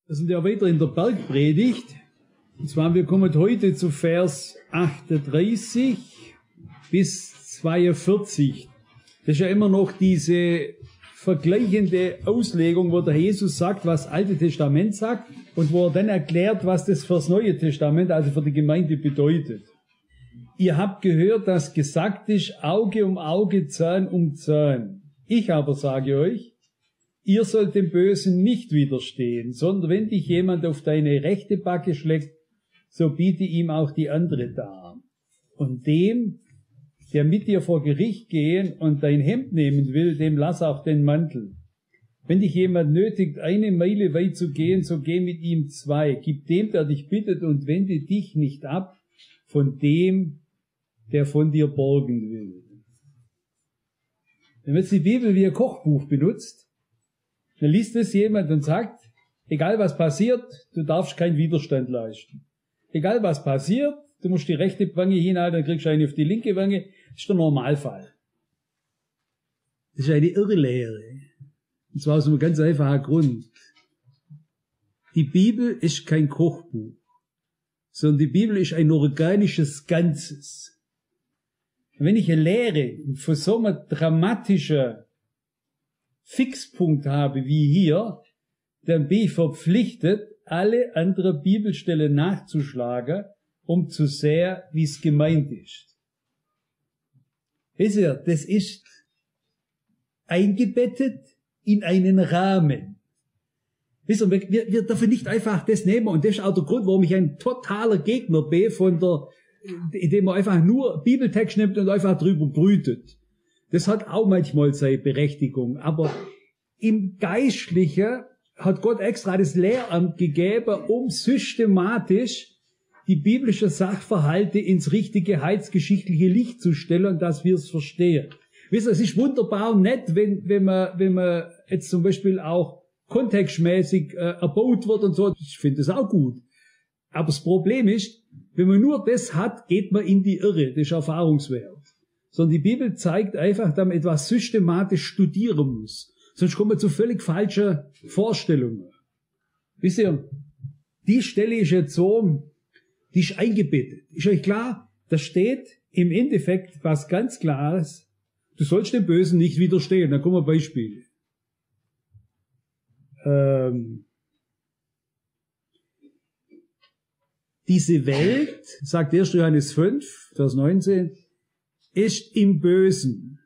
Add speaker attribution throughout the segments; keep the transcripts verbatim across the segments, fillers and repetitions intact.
Speaker 1: Wir sind ja weiter in der Bergpredigt. Und zwar, wir kommen heute zu Vers achtunddreißig bis zweiundvierzig. Das ist ja immer noch diese vergleichende Auslegung, wo der Jesus sagt, was das Alte Testament sagt und wo er dann erklärt, was das für das Neue Testament, also für die Gemeinde, bedeutet. Ihr habt gehört, dass gesagt ist, Auge um Auge, Zahn um Zahn. Ich aber sage euch, ihr sollt dem Bösen nicht widerstehen, sondern wenn dich jemand auf deine rechte Backe schlägt, so biete ihm auch die andere dar. Und dem, der mit dir vor Gericht gehen und dein Hemd nehmen will, dem lass auch den Mantel. Wenn dich jemand nötigt, eine Meile weit zu gehen, so geh mit ihm zwei. Gib dem, der dich bittet, und wende dich nicht ab von dem, der von dir borgen will. Wenn man jetzt die Bibel wie ein Kochbuch benutzt, dann liest es jemand und sagt, egal was passiert, du darfst keinen Widerstand leisten. Egal was passiert, du musst die rechte Wange hinhalten, dann kriegst du eine auf die linke Wange. Das ist der Normalfall. Das ist eine Irrlehre. Und zwar aus einem ganz einfachen Grund. Die Bibel ist kein Kochbuch, sondern die Bibel ist ein organisches Ganzes. Und wenn ich eine Lehre von so einem dramatischen Fixpunkt habe wie hier, dann bin ich verpflichtet, alle anderen Bibelstellen nachzuschlagen, um zu sehen, wie es gemeint ist. Wisst ihr, das ist eingebettet in einen Rahmen. Wisst ihr, wir, wir dürfen nicht einfach das nehmen, und das ist auch der Grund, warum ich ein totaler Gegner bin von der, indem man einfach nur Bibeltext nimmt und einfach drüber brütet. Das hat auch manchmal seine Berechtigung, aber im Geistlichen hat Gott extra das Lehramt gegeben, um systematisch die biblischen Sachverhalte ins richtige heilsgeschichtliche Licht zu stellen, dass wir es verstehen. Wisst ihr, es ist wunderbar und nett, wenn, wenn man, wenn man jetzt zum Beispiel auch kontextmäßig äh, erbaut wird und so. Ich finde das auch gut. Aber das Problem ist, wenn man nur das hat, geht man in die Irre. Das ist Erfahrungswert. Sondern die Bibel zeigt einfach, dass man etwas systematisch studieren muss. Sonst kommt man zu völlig falschen Vorstellungen. Wisst ihr, die Stelle ist jetzt so, die ist eingebettet. Ist euch klar? Da steht im Endeffekt was ganz Klares. Du sollst dem Bösen nicht widerstehen. Da kommen Beispiele. Ähm, diese Welt, sagt erster Johannes fünf, Vers neunzehn, ist im Bösen.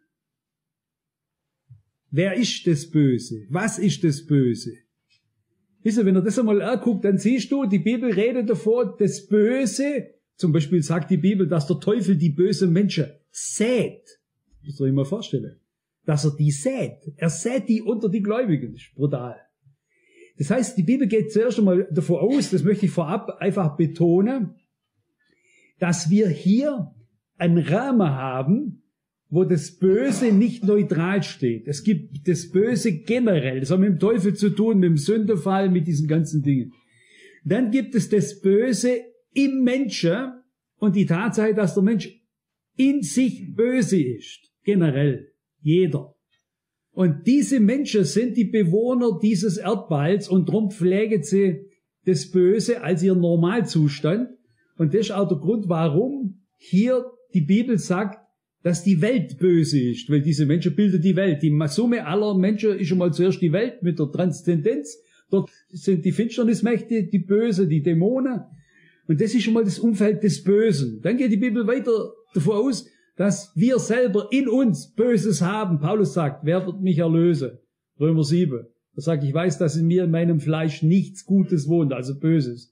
Speaker 1: Wer ist das Böse? Was ist das Böse? Wisst ihr, wenn du das einmal anguckt, dann siehst du, die Bibel redet davor, das Böse, zum Beispiel sagt die Bibel, dass der Teufel die bösen Menschen sät. Das soll ich mir vorstellen. Dass er die sät. Er sät die unter die Gläubigen. Das ist brutal. Das heißt, die Bibel geht zuerst einmal davon aus, das möchte ich vorab einfach betonen, dass wir hier einen Rahmen haben, wo das Böse nicht neutral steht. Es gibt das Böse generell. Das hat mit dem Teufel zu tun, mit dem Sündenfall, mit diesen ganzen Dingen. Dann gibt es das Böse im Menschen und die Tatsache, dass der Mensch in sich böse ist. Generell. Jeder. Und diese Menschen sind die Bewohner dieses Erdballs und darum pflegen sie das Böse als ihren Normalzustand. Und das ist auch der Grund, warum hier die Bibel sagt, dass die Welt böse ist, weil diese Menschen bilden die Welt. Die Summe aller Menschen ist schon mal zuerst die Welt mit der Transzendenz. Dort sind die Finsternismächte, die Böse, die Dämonen. Und das ist schon mal das Umfeld des Bösen. Dann geht die Bibel weiter davon aus, dass wir selber in uns Böses haben. Paulus sagt, wer wird mich erlösen? Römer sieben. Er sagt, ich weiß, dass in mir, in meinem Fleisch nichts Gutes wohnt, also Böses.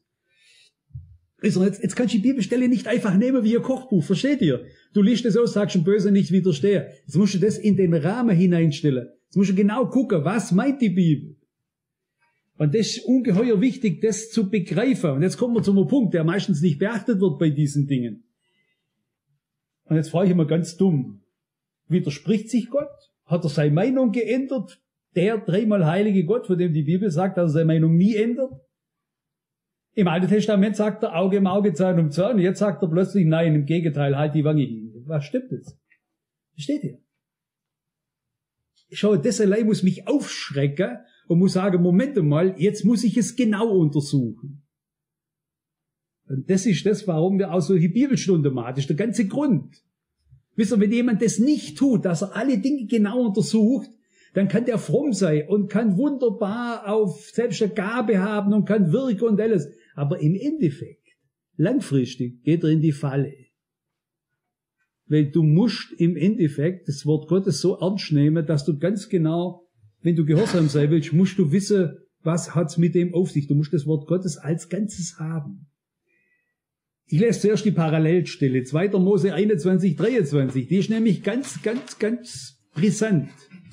Speaker 1: Jetzt, jetzt kannst du die Bibelstelle nicht einfach nehmen wie ein Kochbuch, versteht ihr? Du liest es aus, sagst dem Bösen nicht widerstehen. Jetzt musst du das in den Rahmen hineinstellen. Jetzt musst du genau gucken, was meint die Bibel? Und das ist ungeheuer wichtig, das zu begreifen. Und jetzt kommen wir zu einem Punkt, der meistens nicht beachtet wird bei diesen Dingen. Und jetzt frage ich mal ganz dumm. Widerspricht sich Gott? Hat er seine Meinung geändert? Der dreimal heilige Gott, von dem die Bibel sagt, dass er seine Meinung nie ändert? Im Alten Testament sagt er Auge um Auge, Zahn um Zahn. Und jetzt sagt er plötzlich, nein, im Gegenteil, halt die Wange hin. Was stimmt jetzt? Was steht hier? Schau, das allein muss mich aufschrecken und muss sagen, Moment mal, jetzt muss ich es genau untersuchen. Und das ist das, warum wir auch solche Bibelstunden machen. Das ist der ganze Grund. Wisst ihr, wenn jemand das nicht tut, dass er alle Dinge genau untersucht, dann kann der fromm sein und kann wunderbar auf selbst eine Gabe haben und kann wirken und alles. Aber im Endeffekt, langfristig, geht er in die Falle. Weil du musst im Endeffekt das Wort Gottes so ernst nehmen, dass du ganz genau, wenn du gehorsam sein willst, musst du wissen, was hat's mit dem auf sich. Du musst das Wort Gottes als Ganzes haben. Ich lese zuerst die Parallelstelle, zweiter Mose einundzwanzig, dreiundzwanzig. Die ist nämlich ganz, ganz, ganz brisant.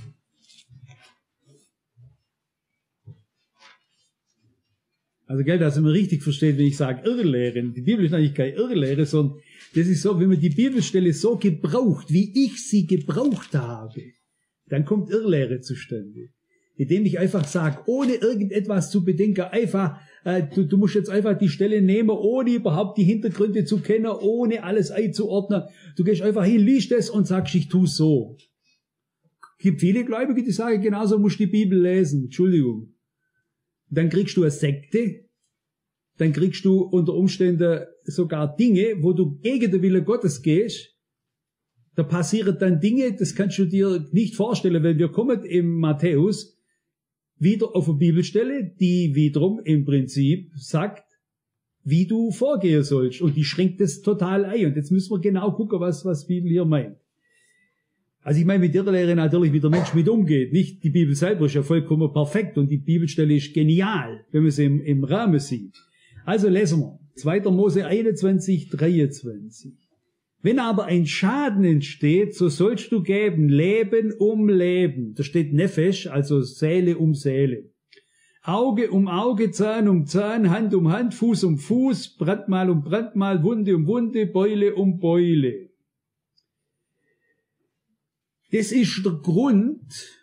Speaker 1: Also, gell, dass man richtig versteht, wenn ich sage Irrlehre. Die Bibel ist eigentlich keine Irrlehre, sondern das ist so, wenn man die Bibelstelle so gebraucht, wie ich sie gebraucht habe, dann kommt Irrlehre zustande. Indem ich einfach sage, ohne irgendetwas zu bedenken, einfach, äh, du, du musst jetzt einfach die Stelle nehmen, ohne überhaupt die Hintergründe zu kennen, ohne alles einzuordnen. Du gehst einfach hin, liest es und sagst, ich tue so. Es gibt viele Gläubige, die sagen, genauso musst du die Bibel lesen. Entschuldigung. Dann kriegst du eine Sekte. Dann kriegst du unter Umständen sogar Dinge, wo du gegen den Willen Gottes gehst. Da passieren dann Dinge, das kannst du dir nicht vorstellen, weil wir kommen im Matthäus wieder auf eine Bibelstelle, die wiederum im Prinzip sagt, wie du vorgehen sollst. Und die schränkt das total ein. Und jetzt müssen wir genau gucken, was, was die Bibel hier meint. Also ich meine mit der Lehre natürlich, wie der Mensch mit umgeht. Nicht die Bibel selber ist ja vollkommen perfekt und die Bibelstelle ist genial, wenn man sie im, im Rahmen sieht. Also lesen wir. zweiter Mose einundzwanzig, dreiundzwanzig. Wenn aber ein Schaden entsteht, so sollst du geben Leben um Leben. Da steht Nefesh, also Seele um Seele. Auge um Auge, Zahn um Zahn, Hand um Hand, Fuß um Fuß, Brandmal um Brandmal, Wunde um Wunde, Beule um Beule. Das ist der Grund,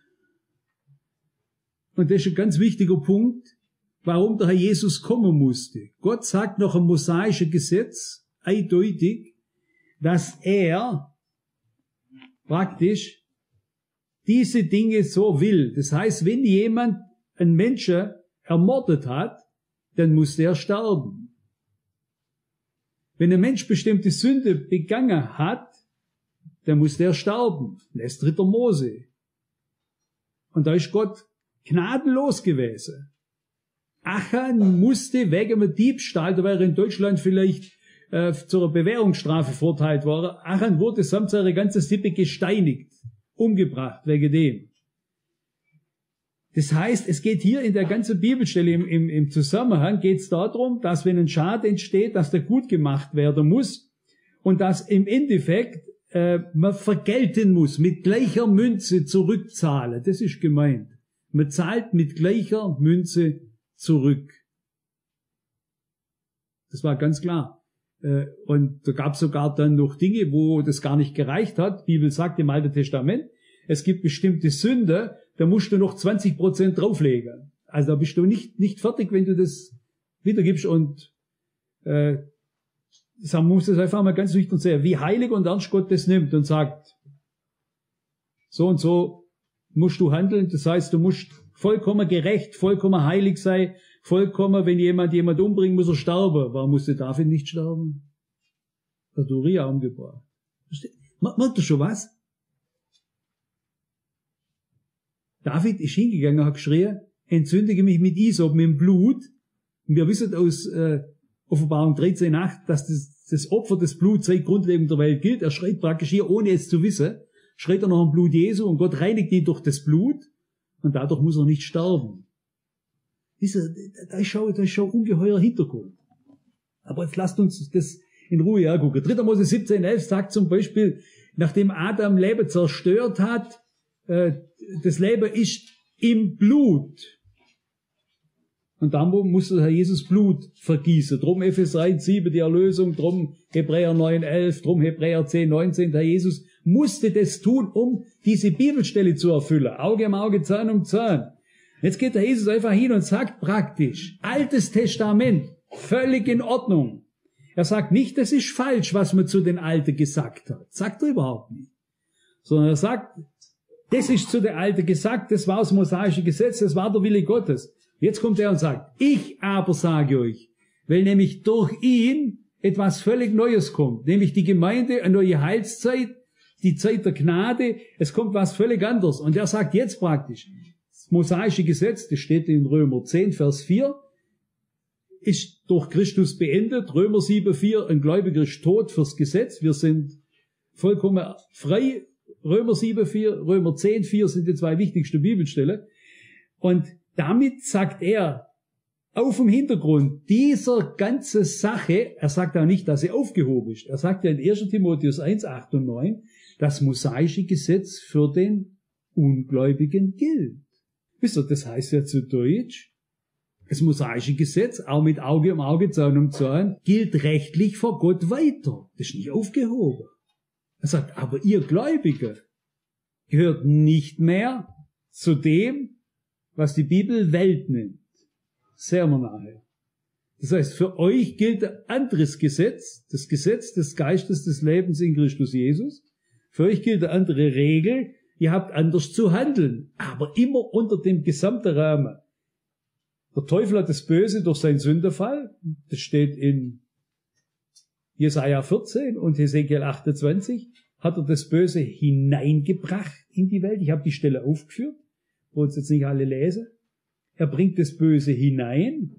Speaker 1: und das ist ein ganz wichtiger Punkt, warum der Herr Jesus kommen musste. Gott sagt nach dem mosaischen Gesetz eindeutig, dass er praktisch diese Dinge so will. Das heißt, wenn jemand einen Menschen ermordet hat, dann muss der sterben. Wenn ein Mensch bestimmte Sünde begangen hat, dann muss der sterben. Das ist dritter Mose. Und da ist Gott gnadenlos gewesen. Achan musste wegen dem Diebstahl, da wäre in Deutschland vielleicht äh, zu einer Bewährungsstrafe verurteilt worden, Achan wurde samt seiner ganzen Sippe gesteinigt, umgebracht wegen dem. Das heißt, es geht hier in der ganzen Bibelstelle im, im, im Zusammenhang geht es darum, dass wenn ein Schaden entsteht, dass der gut gemacht werden muss und dass im Endeffekt äh, man vergelten muss, mit gleicher Münze zurückzahlen. Das ist gemeint. Man zahlt mit gleicher Münze zurück. Das war ganz klar. Äh, und da gab es sogar dann noch Dinge, wo das gar nicht gereicht hat. Die Bibel sagt im Alten Testament, es gibt bestimmte Sünde, da musst du noch zwanzig Prozent drauflegen. Also da bist du nicht, nicht fertig, wenn du das wiedergibst. Und äh, man muss das einfach mal ganz nüchtern sehen, wie heilig und ernst Gott das nimmt und sagt, so und so musst du handeln. Das heißt, du musst vollkommen gerecht, vollkommen heilig sein, vollkommen, wenn jemand jemand umbringt, muss er sterben. Warum musste David nicht sterben? Er hat Uriah umgebracht. Merkt ihr schon was? David ist hingegangen, hat geschrien, entzündige mich mit Isop, mit dem Blut. Und wir wissen aus äh, Offenbarung dreizehn acht, dass das, das Opfer des Bluts seit Grundlegung der Welt gilt. Er schreit praktisch hier, ohne es zu wissen, schreit er nach dem Blut Jesu und Gott reinigt ihn durch das Blut und dadurch muss er nicht sterben. Diese, da ist schon, da ist schon ungeheuer Hintergrund. Aber jetzt lasst uns das in Ruhe angucken. dritter Mose siebzehn elf sagt zum Beispiel, nachdem Adam Leben zerstört hat, äh, das Leben ist im Blut. Und dann musste der Herr Jesus Blut vergießen. Drum Epheser eins sieben die Erlösung, drum Hebräer neun elf, drum Hebräer zehn neunzehn. Der Herr Jesus musste das tun, um diese Bibelstelle zu erfüllen. Auge um Auge, Zahn um Zahn. Jetzt geht der Jesus einfach hin und sagt praktisch, Altes Testament, völlig in Ordnung. Er sagt nicht, das ist falsch, was man zu den Alten gesagt hat. Sagt er überhaupt nicht. Sondern er sagt, Das ist zu der Alten gesagt, das war das mosaische Gesetz, das war der Wille Gottes. Jetzt kommt er und sagt, ich aber sage euch, weil nämlich durch ihn etwas völlig Neues kommt, nämlich die Gemeinde, eine neue Heilszeit, die Zeit der Gnade, es kommt was völlig anderes. Und er sagt jetzt praktisch, das mosaische Gesetz, das steht in Römer zehn, Vers vier, ist durch Christus beendet. Römer sieben, vier, ein Gläubiger ist tot fürs Gesetz. Wir sind vollkommen frei. Römer sieben, vier, Römer zehn, vier sind die zwei wichtigsten Bibelstellen. Und damit sagt er, auf dem Hintergrund dieser ganzen Sache, er sagt auch nicht, dass sie aufgehoben ist. Er sagt ja in erster Timotheus eins, acht und neun, das mosaische Gesetz für den Ungläubigen gilt. Wisst ihr, das heißt ja zu Deutsch, das mosaische Gesetz, auch mit Auge um Auge, Zahn um Zahn, gilt rechtlich vor Gott weiter. Das ist nicht aufgehoben. Er sagt, aber ihr Gläubige gehört nicht mehr zu dem, was die Bibel Welt nennt. Sehr wir nachher. Das heißt, für euch gilt ein anderes Gesetz, das Gesetz des Geistes des Lebens in Christus Jesus. Für euch gilt eine andere Regel. Ihr habt anders zu handeln, aber immer unter dem gesamten Rahmen. Der Teufel hat das Böse durch seinen Sündenfall. Das steht in Jesaja vierzehn und Hesekiel achtundzwanzig. Hat er das Böse hineingebracht in die Welt. Ich habe die Stelle aufgeführt. Wollen es jetzt nicht alle lesen. Er bringt das Böse hinein.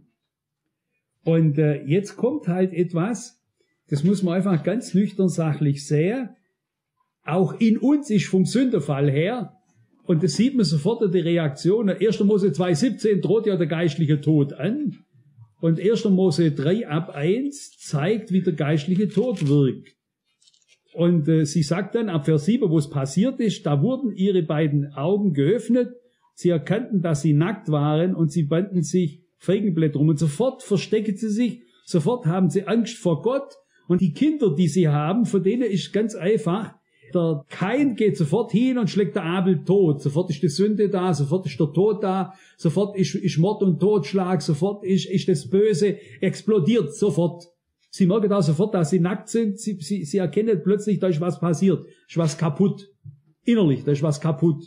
Speaker 1: Und äh, jetzt kommt halt etwas, das muss man einfach ganz nüchtern sachlich sehen. Auch in uns ist vom Sündenfall her, und das sieht man sofort in der Reaktion. erster Mose zwei, siebzehn droht ja der geistliche Tod an. Und erster Mose drei ab eins zeigt, wie der geistliche Tod wirkt. Und äh, sie sagt dann ab Vers sieben, wo es passiert ist, da wurden ihre beiden Augen geöffnet. Sie erkannten, dass sie nackt waren, und sie banden sich Feigenblätter um. Und sofort verstecken sie sich, sofort haben sie Angst vor Gott. Und die Kinder, die sie haben, für denen ist ganz einfach, der Kain geht sofort hin und schlägt der Abel tot. Sofort ist die Sünde da, sofort ist der Tod da, sofort ist, ist Mord und Totschlag, sofort ist, ist das Böse, explodiert sofort. Sie merken auch sofort, dass sie nackt sind, sie, sie, sie erkennen plötzlich, da ist was passiert, ist was kaputt. Innerlich, da ist was kaputt.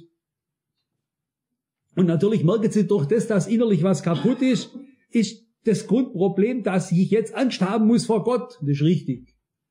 Speaker 1: Und natürlich merken sie durch das, dass innerlich was kaputt ist, ist das Grundproblem, dass ich jetzt Angst haben muss vor Gott. Das ist richtig.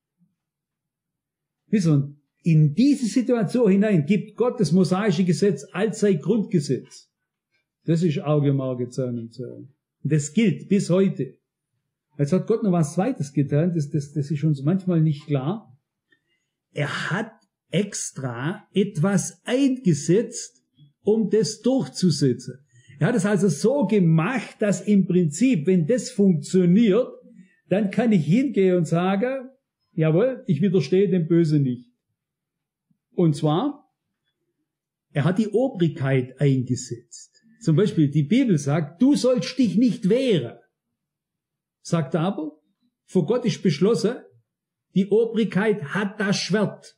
Speaker 1: Wissen, in diese Situation hinein gibt Gott das mosaische Gesetz als sein Grundgesetz. Das ist Auge um Auge, Zahn um Zahn. Und das gilt bis heute. Jetzt hat Gott noch was Zweites getan, das, das, das ist uns manchmal nicht klar. Er hat extra etwas eingesetzt, um das durchzusetzen. Er hat es also so gemacht, dass im Prinzip, wenn das funktioniert, dann kann ich hingehen und sagen, jawohl, ich widerstehe dem Bösen nicht. Und zwar, er hat die Obrigkeit eingesetzt. Zum Beispiel, die Bibel sagt, du sollst dich nicht wehren. Sagt aber, vor Gott ist beschlossen, die Obrigkeit hat das Schwert.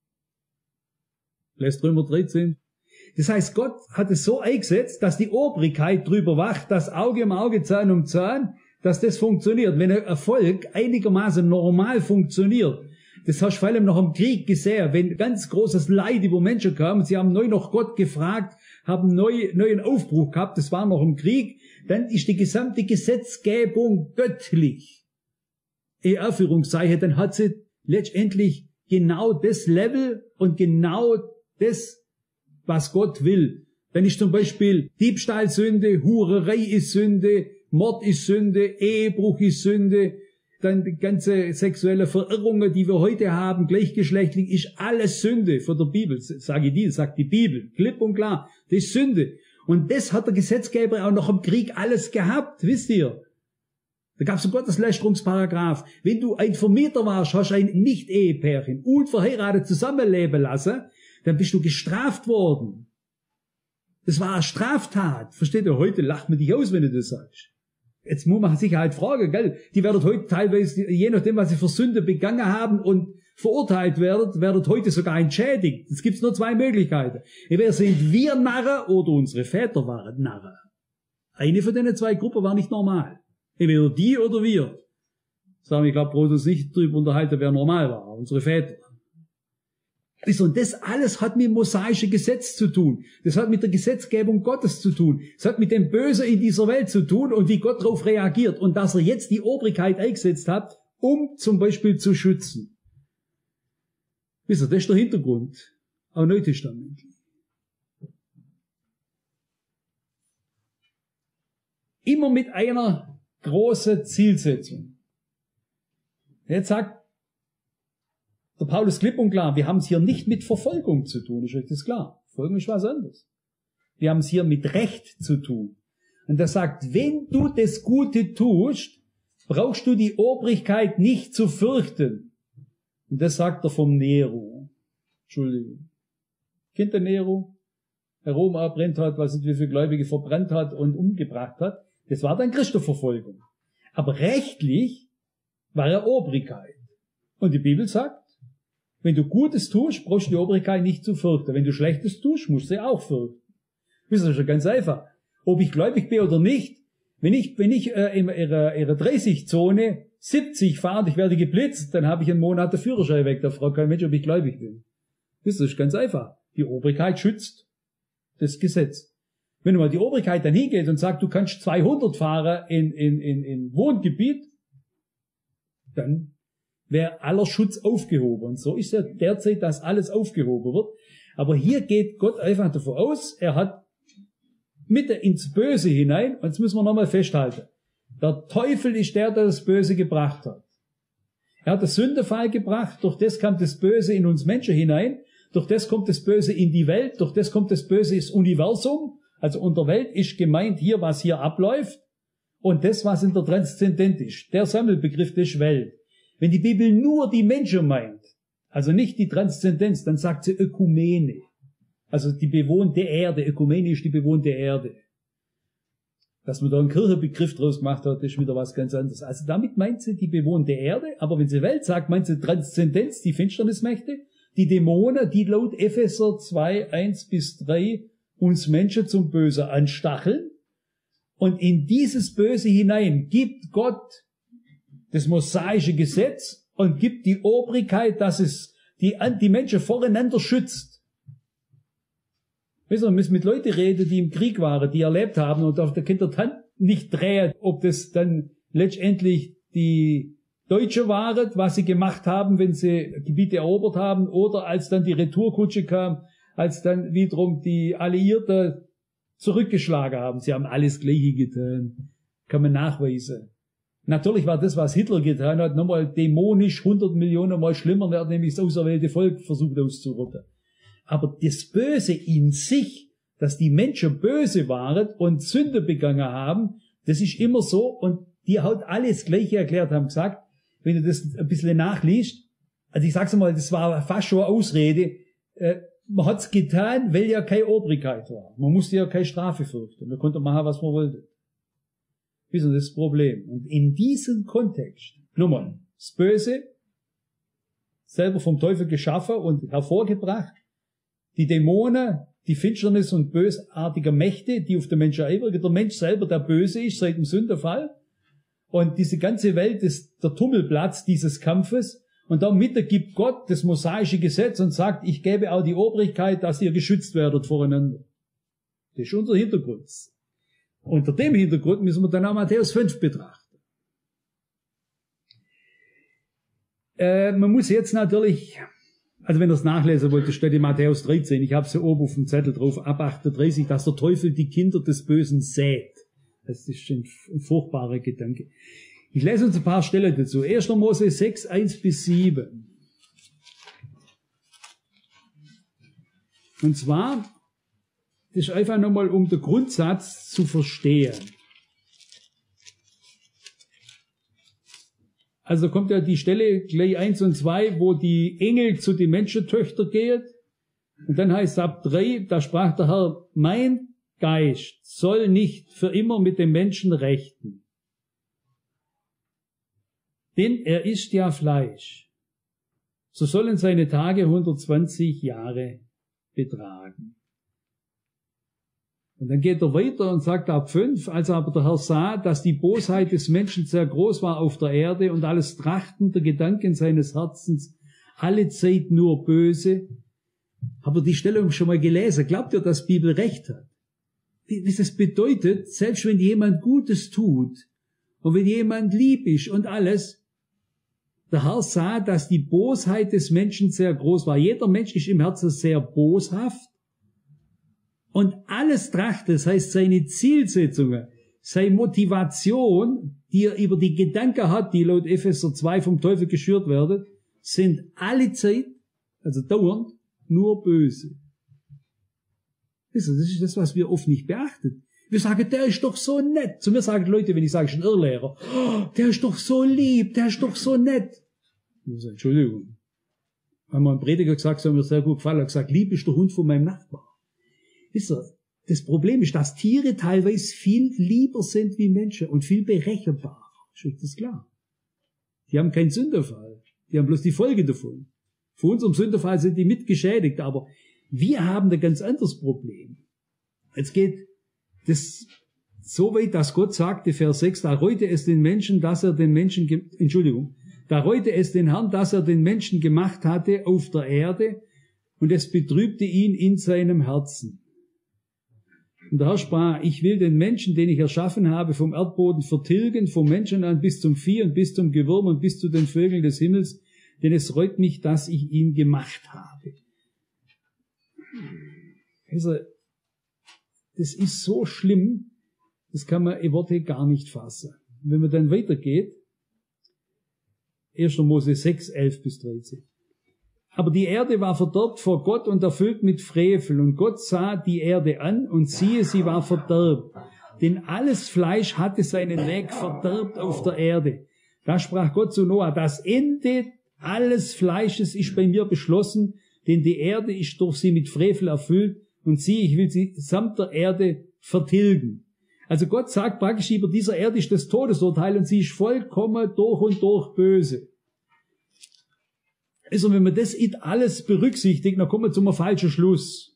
Speaker 1: Lässt Römer dreizehn. Das heißt, Gott hat es so eingesetzt, dass die Obrigkeit drüber wacht, dass Auge um Auge, Zahn um Zahn, dass das funktioniert. Wenn ein Erfolg einigermaßen normal funktioniert, das hast du vor allem noch im Krieg gesehen, wenn ganz großes Leid über Menschen kam, sie haben neu noch Gott gefragt, haben neu, neuen Aufbruch gehabt, das war noch im Krieg, dann ist die gesamte Gesetzgebung göttlich. In Anführungszeichen, dann hat sie letztendlich genau das Level und genau das, was Gott will. Dann ist zum Beispiel Diebstahl Sünde, Hurerei ist Sünde, Mord ist Sünde, Ehebruch ist Sünde, dann die ganze sexuelle Verirrungen, die wir heute haben, gleichgeschlechtlich, ist alles Sünde von der Bibel. Sage ich die, sagt die Bibel, klipp und klar, das ist Sünde. Und das hat der Gesetzgeber auch noch im Krieg alles gehabt, wisst ihr. Da gab es sogar das Lästerungsparagraph. Wenn du ein Vermieter warst, hast ein Nicht-Ehepärchen unverheiratet zusammenleben lassen, dann bist du gestraft worden. Das war eine Straftat. Versteht ihr? Heute lacht man dich aus, wenn du das sagst. Jetzt muss man sich halt fragen, gell? Die werden heute teilweise, je nachdem, was sie für Sünde begangen haben und verurteilt werden, werden heute sogar entschädigt. Es gibt nur zwei Möglichkeiten. Entweder sind wir Narren oder unsere Väter waren Narren. Eine von den zwei Gruppen war nicht normal. Entweder die oder wir. Sagen wir, ich glaube, brauchen uns nicht drüber unterhalten, wer normal war. Unsere Väter. Und das alles hat mit dem mosaischen Gesetz zu tun. Das hat mit der Gesetzgebung Gottes zu tun. Das hat mit dem Bösen in dieser Welt zu tun und wie Gott darauf reagiert. Und dass er jetzt die Obrigkeit eingesetzt hat, um zum Beispiel zu schützen. Wisst ihr, das ist der Hintergrund. Auch neutestamentlich. Immer mit einer großen Zielsetzung. Jetzt sagt der Paulus klipp und klar, wir haben es hier nicht mit Verfolgung zu tun, ist euch das klar? Verfolgung ist was anderes. Wir haben es hier mit Recht zu tun. Und er sagt, wenn du das Gute tust, brauchst du die Obrigkeit nicht zu fürchten. Und das sagt er vom Nero. Entschuldigung. Kennt der Nero? Der Rom erbrennt hat, was nicht wie viele Gläubige verbrannt hat und umgebracht hat. Das war dann Christenverfolgung. Aber rechtlich war er Obrigkeit. Und die Bibel sagt, wenn du Gutes tust, brauchst du die Obrigkeit nicht zu fürchten. Wenn du Schlechtes tust, musst du sie auch fürchten. Das ist ja ganz einfach. Ob ich gläubig bin oder nicht, wenn ich, wenn ich äh, in ihrer, ihrer dreißig-Zone siebzig fahre und ich werde geblitzt, dann habe ich einen Monat der Führerschein weg. Da fragt kein Mensch, ob ich gläubig bin. Das ist ganz einfach. Die Obrigkeit schützt das Gesetz. Wenn mal die Obrigkeit dann hingeht und sagt, du kannst zweihundert fahren in, in, in, in Wohngebiet, dann wäre aller Schutz aufgehoben. Und so ist ja derzeit, dass alles aufgehoben wird. Aber hier geht Gott einfach davon aus, er hat Mitte ins Böse hinein, und das müssen wir nochmal festhalten. Der Teufel ist der, der das Böse gebracht hat. Er hat das Sündefall gebracht, durch das kam das Böse in uns Menschen hinein, durch das kommt das Böse in die Welt, durch das kommt das Böse ins Universum. Also unter Welt ist gemeint hier, was hier abläuft, und das, was in der Transzendent ist. Der Sammelbegriff, das ist Welt. Wenn die Bibel nur die Menschen meint, also nicht die Transzendenz, dann sagt sie Ökumene. Also die bewohnte Erde. Ökumene ist die bewohnte Erde. Dass man da einen Kirchenbegriff draus gemacht hat, ist wieder was ganz anderes. Also damit meint sie die bewohnte Erde, aber wenn sie Welt sagt, meint sie Transzendenz, die Finsternismächte, die Dämonen, die laut Epheser zwei, eins bis drei uns Menschen zum Böse anstacheln. Und in dieses Böse hinein gibt Gott das mosaische Gesetz und gibt die Obrigkeit, dass es die, die Menschen voreinander schützt. Weißt du, man muss mit Leuten reden, die im Krieg waren, die erlebt haben, und auf der Kindertand nicht drehen, ob das dann letztendlich die Deutsche waren, was sie gemacht haben, wenn sie Gebiete erobert haben, oder als dann die Retourkutsche kam, als dann wiederum die Alliierten zurückgeschlagen haben. Sie haben alles Gleiche getan. Kann man nachweisen. Natürlich war das, was Hitler getan hat, nochmal dämonisch hundert Millionen Mal schlimmer, er hat nämlich das auserwählte Volk versucht auszurotten. Aber das Böse in sich, dass die Menschen böse waren und Sünde begangen haben, das ist immer so, und die hat alles Gleiche erklärt, haben gesagt, wenn du das ein bisschen nachliest, also ich sag's mal, das war fast schon eine Ausrede, äh, man hat's getan, weil ja keine Obrigkeit war. Man musste ja keine Strafe fürchten. Man konnte machen, was man wollte. Das ist das Problem. Und in diesem Kontext, nochmal, das Böse, selber vom Teufel geschaffen und hervorgebracht, die Dämonen, die Finsternis und bösartige Mächte, die auf den Menschen einwirken, der Mensch selber, der böse ist seit dem Sündenfall, und diese ganze Welt ist der Tummelplatz dieses Kampfes, und damit gibt Gott das mosaische Gesetz und sagt, ich gebe auch die Obrigkeit, dass ihr geschützt werdet voreinander. Das ist unser Hintergrund. Unter dem Hintergrund müssen wir dann auch Matthäus fünf betrachten. Äh, man muss jetzt natürlich, also wenn ihr es nachlesen wollt, steht in Matthäus dreizehn, ich habe es ja oben auf dem Zettel drauf, ab achtunddreißig, dass der Teufel die Kinder des Bösen sät. Das ist ein, ein furchtbarer Gedanke. Ich lese uns ein paar Stellen dazu. erster Mose sechs, eins bis sieben. Und zwar, das ist einfach nochmal, um den Grundsatz zu verstehen. Also da kommt ja die Stelle gleich eins und zwei, wo die Engel zu den Menschentöchtern gehen. Und dann heißt es ab drei, da sprach der Herr, mein Geist soll nicht für immer mit dem Menschen rechten. Denn er isst ja Fleisch. So sollen seine Tage hundertzwanzig Jahre betragen. Und dann geht er weiter und sagt ab fünf, als aber der Herr sah, dass die Bosheit des Menschen sehr groß war auf der Erde und alles Trachten der Gedanken seines Herzens alle Zeit nur böse, Habt ihr die Stelle schon mal gelesen? Glaubt ihr, dass die Bibel recht hat? Wie, wie das bedeutet, selbst wenn jemand Gutes tut und wenn jemand lieb ist und alles, der Herr sah, dass die Bosheit des Menschen sehr groß war. Jeder Mensch ist im Herzen sehr boshaft und alles trachtet, das heißt seine Zielsetzungen, seine Motivation, die er über die Gedanken hat, die laut Epheser zwei vom Teufel geschürt werden, sind alle Zeit, also dauernd, nur böse. Das ist das, was wir oft nicht beachten. Wir sagen, der ist doch so nett. Zu mir sagen Leute, wenn ich sage, ich bin ein Irrlehrer, oh, der ist doch so lieb, der ist doch so nett. Ich sage, Entschuldigung. Haben wir einen Prediger gesagt, das hat mir sehr gut gefallen, er hat gesagt, lieb ist der Hund von meinem Nachbar. Wisst ihr, das Problem ist, dass Tiere teilweise viel lieber sind wie Menschen und viel berechenbarer. Ist euch das klar? Die haben keinen Sünderfall. Die haben bloß die Folge davon. Für unserem Sünderfall sind die mitgeschädigt, aber wir haben ein ganz anderes Problem. Jetzt geht das so weit, dass Gott sagte, Vers sechs, da reute es den Menschen, dass er den Menschen, Entschuldigung, da reute es den Herrn, dass er den Menschen gemacht hatte auf der Erde, und es betrübte ihn in seinem Herzen. Und der Herr sprach, ich will den Menschen, den ich erschaffen habe, vom Erdboden vertilgen, vom Menschen an bis zum Vieh und bis zum Gewürm und bis zu den Vögeln des Himmels, denn es reut mich, dass ich ihn gemacht habe. Also, das ist so schlimm, das kann man in Worte gar nicht fassen. Wenn man dann weitergeht, erster Mose sechs, elf bis dreizehn. Aber die Erde war verdorbt vor Gott und erfüllt mit Frevel. Und Gott sah die Erde an und siehe, sie war verderbt. Denn alles Fleisch hatte seinen Weg verderbt auf der Erde. Da sprach Gott zu Noah, das Ende alles Fleisches ist bei mir beschlossen, denn die Erde ist durch sie mit Frevel erfüllt. Und siehe, ich will sie samt der Erde vertilgen. Also Gott sagt praktisch, über dieser Erde ist das Todesurteil und sie ist vollkommen durch und durch böse. Also wenn man das alles berücksichtigt, dann kommen wir zum falschen Schluss.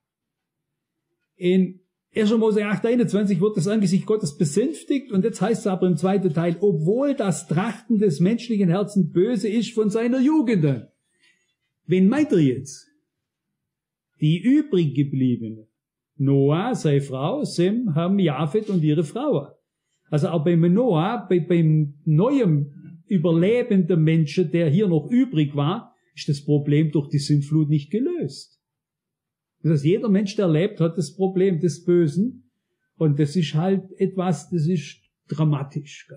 Speaker 1: In erster Mose acht, einundzwanzig wird das Angesicht Gottes besänftigt und jetzt heißt es aber im zweiten Teil, obwohl das Trachten des menschlichen Herzens böse ist von seiner Jugend an. Wen meint er jetzt? Die übrig gebliebenen. Noah, seine Frau, Sem, Ham, Japhet und ihre Frau. Also auch beim Noah, bei, beim neuen überlebenden Menschen, der hier noch übrig war, ist das Problem durch die Sintflut nicht gelöst. Das heißt, jeder Mensch, der lebt, hat das Problem des Bösen. Und das ist halt etwas, das ist dramatisch.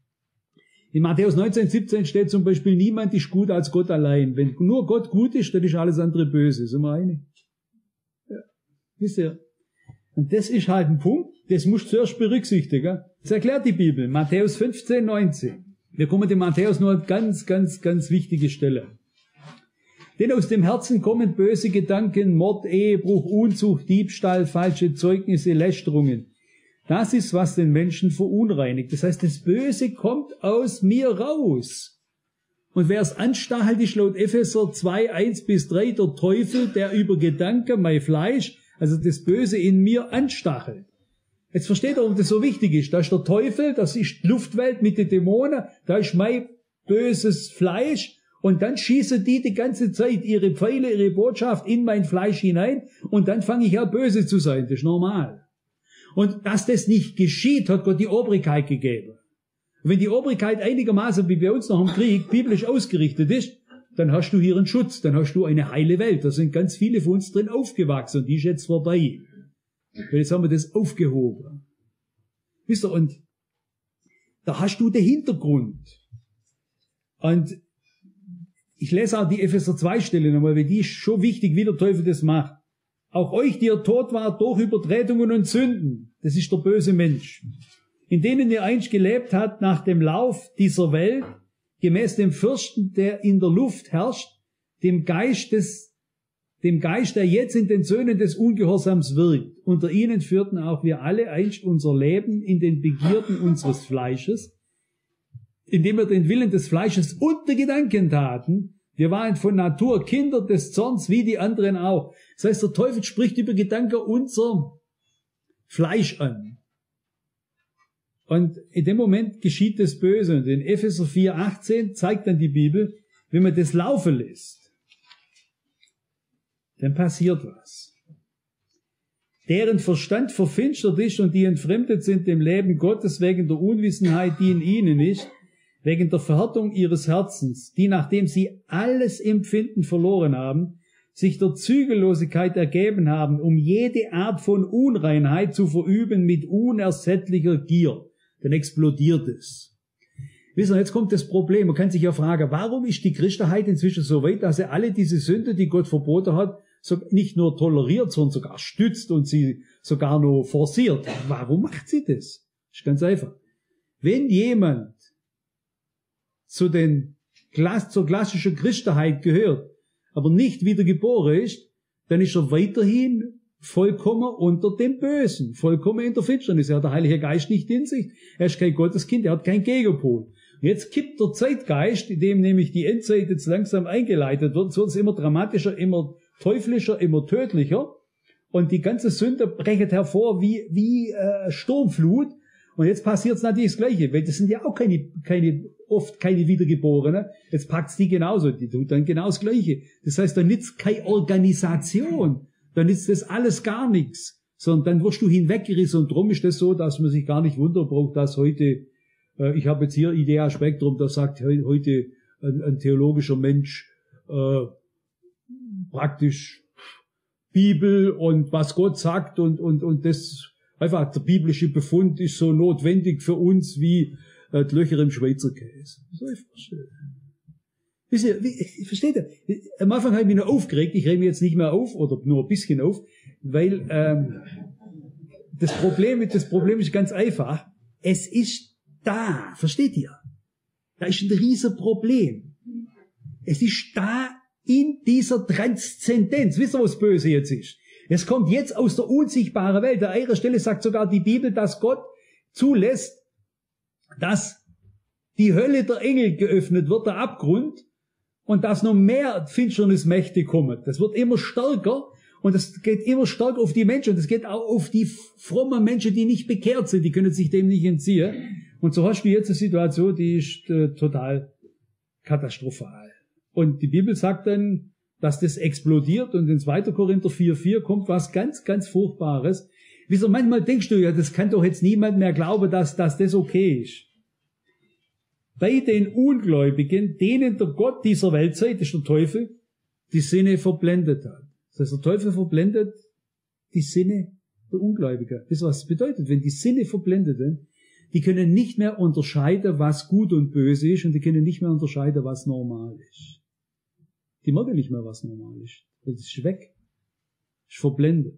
Speaker 1: In Matthäus neunzehn, siebzehn steht zum Beispiel, niemand ist gut als Gott allein. Wenn nur Gott gut ist, dann ist alles andere böse. Sind wir einig? Ja. Wisst ihr? Und das ist halt ein Punkt, das musst du zuerst berücksichtigen. Das erklärt die Bibel. Matthäus fünfzehn, neunzehn. Wir kommen dem Matthäus nur eine ganz, ganz, ganz wichtige Stelle. Denn aus dem Herzen kommen böse Gedanken, Mord, Ehebruch, Unzucht, Diebstahl, falsche Zeugnisse, Lästerungen. Das ist, was den Menschen verunreinigt. Das heißt, das Böse kommt aus mir raus. Und wer es anstachelt, ist laut Epheser zwei, eins bis drei der Teufel, der über Gedanken, mein Fleisch, also das Böse in mir anstachelt. Jetzt versteht ihr, warum das so wichtig ist. Da ist der Teufel, das ist die Luftwelt mit den Dämonen, da ist mein böses Fleisch und dann schießen die die ganze Zeit ihre Pfeile, ihre Botschaft in mein Fleisch hinein und dann fange ich ja böse zu sein. Das ist normal. Und dass das nicht geschieht, hat Gott die Obrigkeit gegeben. Und wenn die Obrigkeit einigermaßen wie bei uns noch im Krieg biblisch ausgerichtet ist, dann hast du hier einen Schutz, dann hast du eine heile Welt. Da sind ganz viele von uns drin aufgewachsen und die ist jetzt vorbei. Weil jetzt haben wir das aufgehoben. Wisst ihr, und da hast du den Hintergrund. Und ich lese auch die Epheser zwei Stelle nochmal, weil die ist schon wichtig, wie der Teufel das macht. Auch euch, die ihr tot wart durch Übertretungen und Sünden, das ist der böse Mensch, in denen ihr einst gelebt habt nach dem Lauf dieser Welt, gemäß dem Fürsten, der in der Luft herrscht, dem Geist des, dem Geist, der jetzt in den Söhnen des Ungehorsams wirkt. Unter ihnen führten auch wir alle einst unser Leben in den Begierden unseres Fleisches, indem wir den Willen des Fleisches und der Gedanken taten. Wir waren von Natur Kinder des Zorns, wie die anderen auch. Das heißt, der Teufel spricht über Gedanken unser Fleisch an. Und in dem Moment geschieht das Böse. Und in Epheser vier, achtzehn zeigt dann die Bibel, wenn man das laufen lässt, dann passiert was. Deren Verstand verfinstert ist und die entfremdet sind dem Leben Gottes wegen der Unwissenheit, die in ihnen ist, wegen der Verhärtung ihres Herzens, die, nachdem sie alles Empfinden verloren haben, sich der Zügellosigkeit ergeben haben, um jede Art von Unreinheit zu verüben mit unersättlicher Gier. Dann explodiert es. Wissen Sie, jetzt kommt das Problem. Man kann sich ja fragen, warum ist die Christenheit inzwischen so weit, dass sie alle diese Sünde, die Gott verboten hat, so nicht nur toleriert, sondern sogar stützt und sie sogar nur forciert. Warum macht sie das? Das ist ganz einfach. Wenn jemand zu den, zur klassischen Christenheit gehört, aber nicht wiedergeboren ist, dann ist er weiterhin vollkommen unter dem Bösen, vollkommen in der Finsternis. Er hat der Heilige Geist nicht in sich. Er ist kein Gotteskind, er hat keinen Gegenpol. Und jetzt kippt der Zeitgeist, in dem nämlich die Endzeit jetzt langsam eingeleitet wird, so wird es immer dramatischer, immer teuflischer, immer tödlicher. Und die ganze Sünde brecht hervor wie, wie äh, Sturmflut. Und jetzt passiert es natürlich das Gleiche, weil das sind ja auch keine, keine, oft keine Wiedergeborenen. Jetzt packt's die genauso, die tut dann genau das Gleiche. Das heißt, da nützt keine Organisation, da nützt das alles gar nichts, sondern dann wirst du hinweggerissen. Und drum ist das so, dass man sich gar nicht wundern braucht, dass heute, äh, ich habe jetzt hier Idea Spektrum, da sagt he heute ein, ein theologischer Mensch, äh, praktisch Bibel und was Gott sagt und, und, und das, einfach der biblische Befund ist so notwendig für uns wie äh, die Löcher im Schweizer Käse. Das soll ich vorstellen. Wisst ihr, wie, versteht ihr? Am Anfang habe ich mich noch aufgeregt, ich rege mich jetzt nicht mehr auf, oder nur ein bisschen auf, weil ähm, das Problem, das Problem ist ganz einfach. Es ist da, versteht ihr? Da ist ein riesen Problem. Es ist da in dieser Transzendenz. Wisst ihr, was Böse jetzt ist? Es kommt jetzt aus der unsichtbaren Welt. An einer Stelle sagt sogar die Bibel, dass Gott zulässt, dass die Hölle der Engel geöffnet wird, der Abgrund, und dass noch mehr Finsternismächte kommen. Das wird immer stärker und das geht immer stärker auf die Menschen. Und das geht auch auf die frommen Menschen, die nicht bekehrt sind. Die können sich dem nicht entziehen. Und so hast du jetzt eine Situation, die ist äh, total katastrophal. Und die Bibel sagt dann, dass das explodiert, und in zweiter Korinther vier vier kommt was ganz, ganz Furchtbares. Wieso manchmal denkst du, ja, das kann doch jetzt niemand mehr glauben, dass, dass das okay ist. Bei den Ungläubigen, denen der Gott dieser Weltzeit, ist der Teufel, die Sinne verblendet hat. Das heißt, der Teufel verblendet die Sinne der Ungläubigen. Wisst ihr, was das bedeutet? Wenn die Sinne verblendet sind, die können nicht mehr unterscheiden, was gut und böse ist, und die können nicht mehr unterscheiden, was normal ist. Die merken nicht mehr, was normal ist. Das ist weg. Ist verblendet.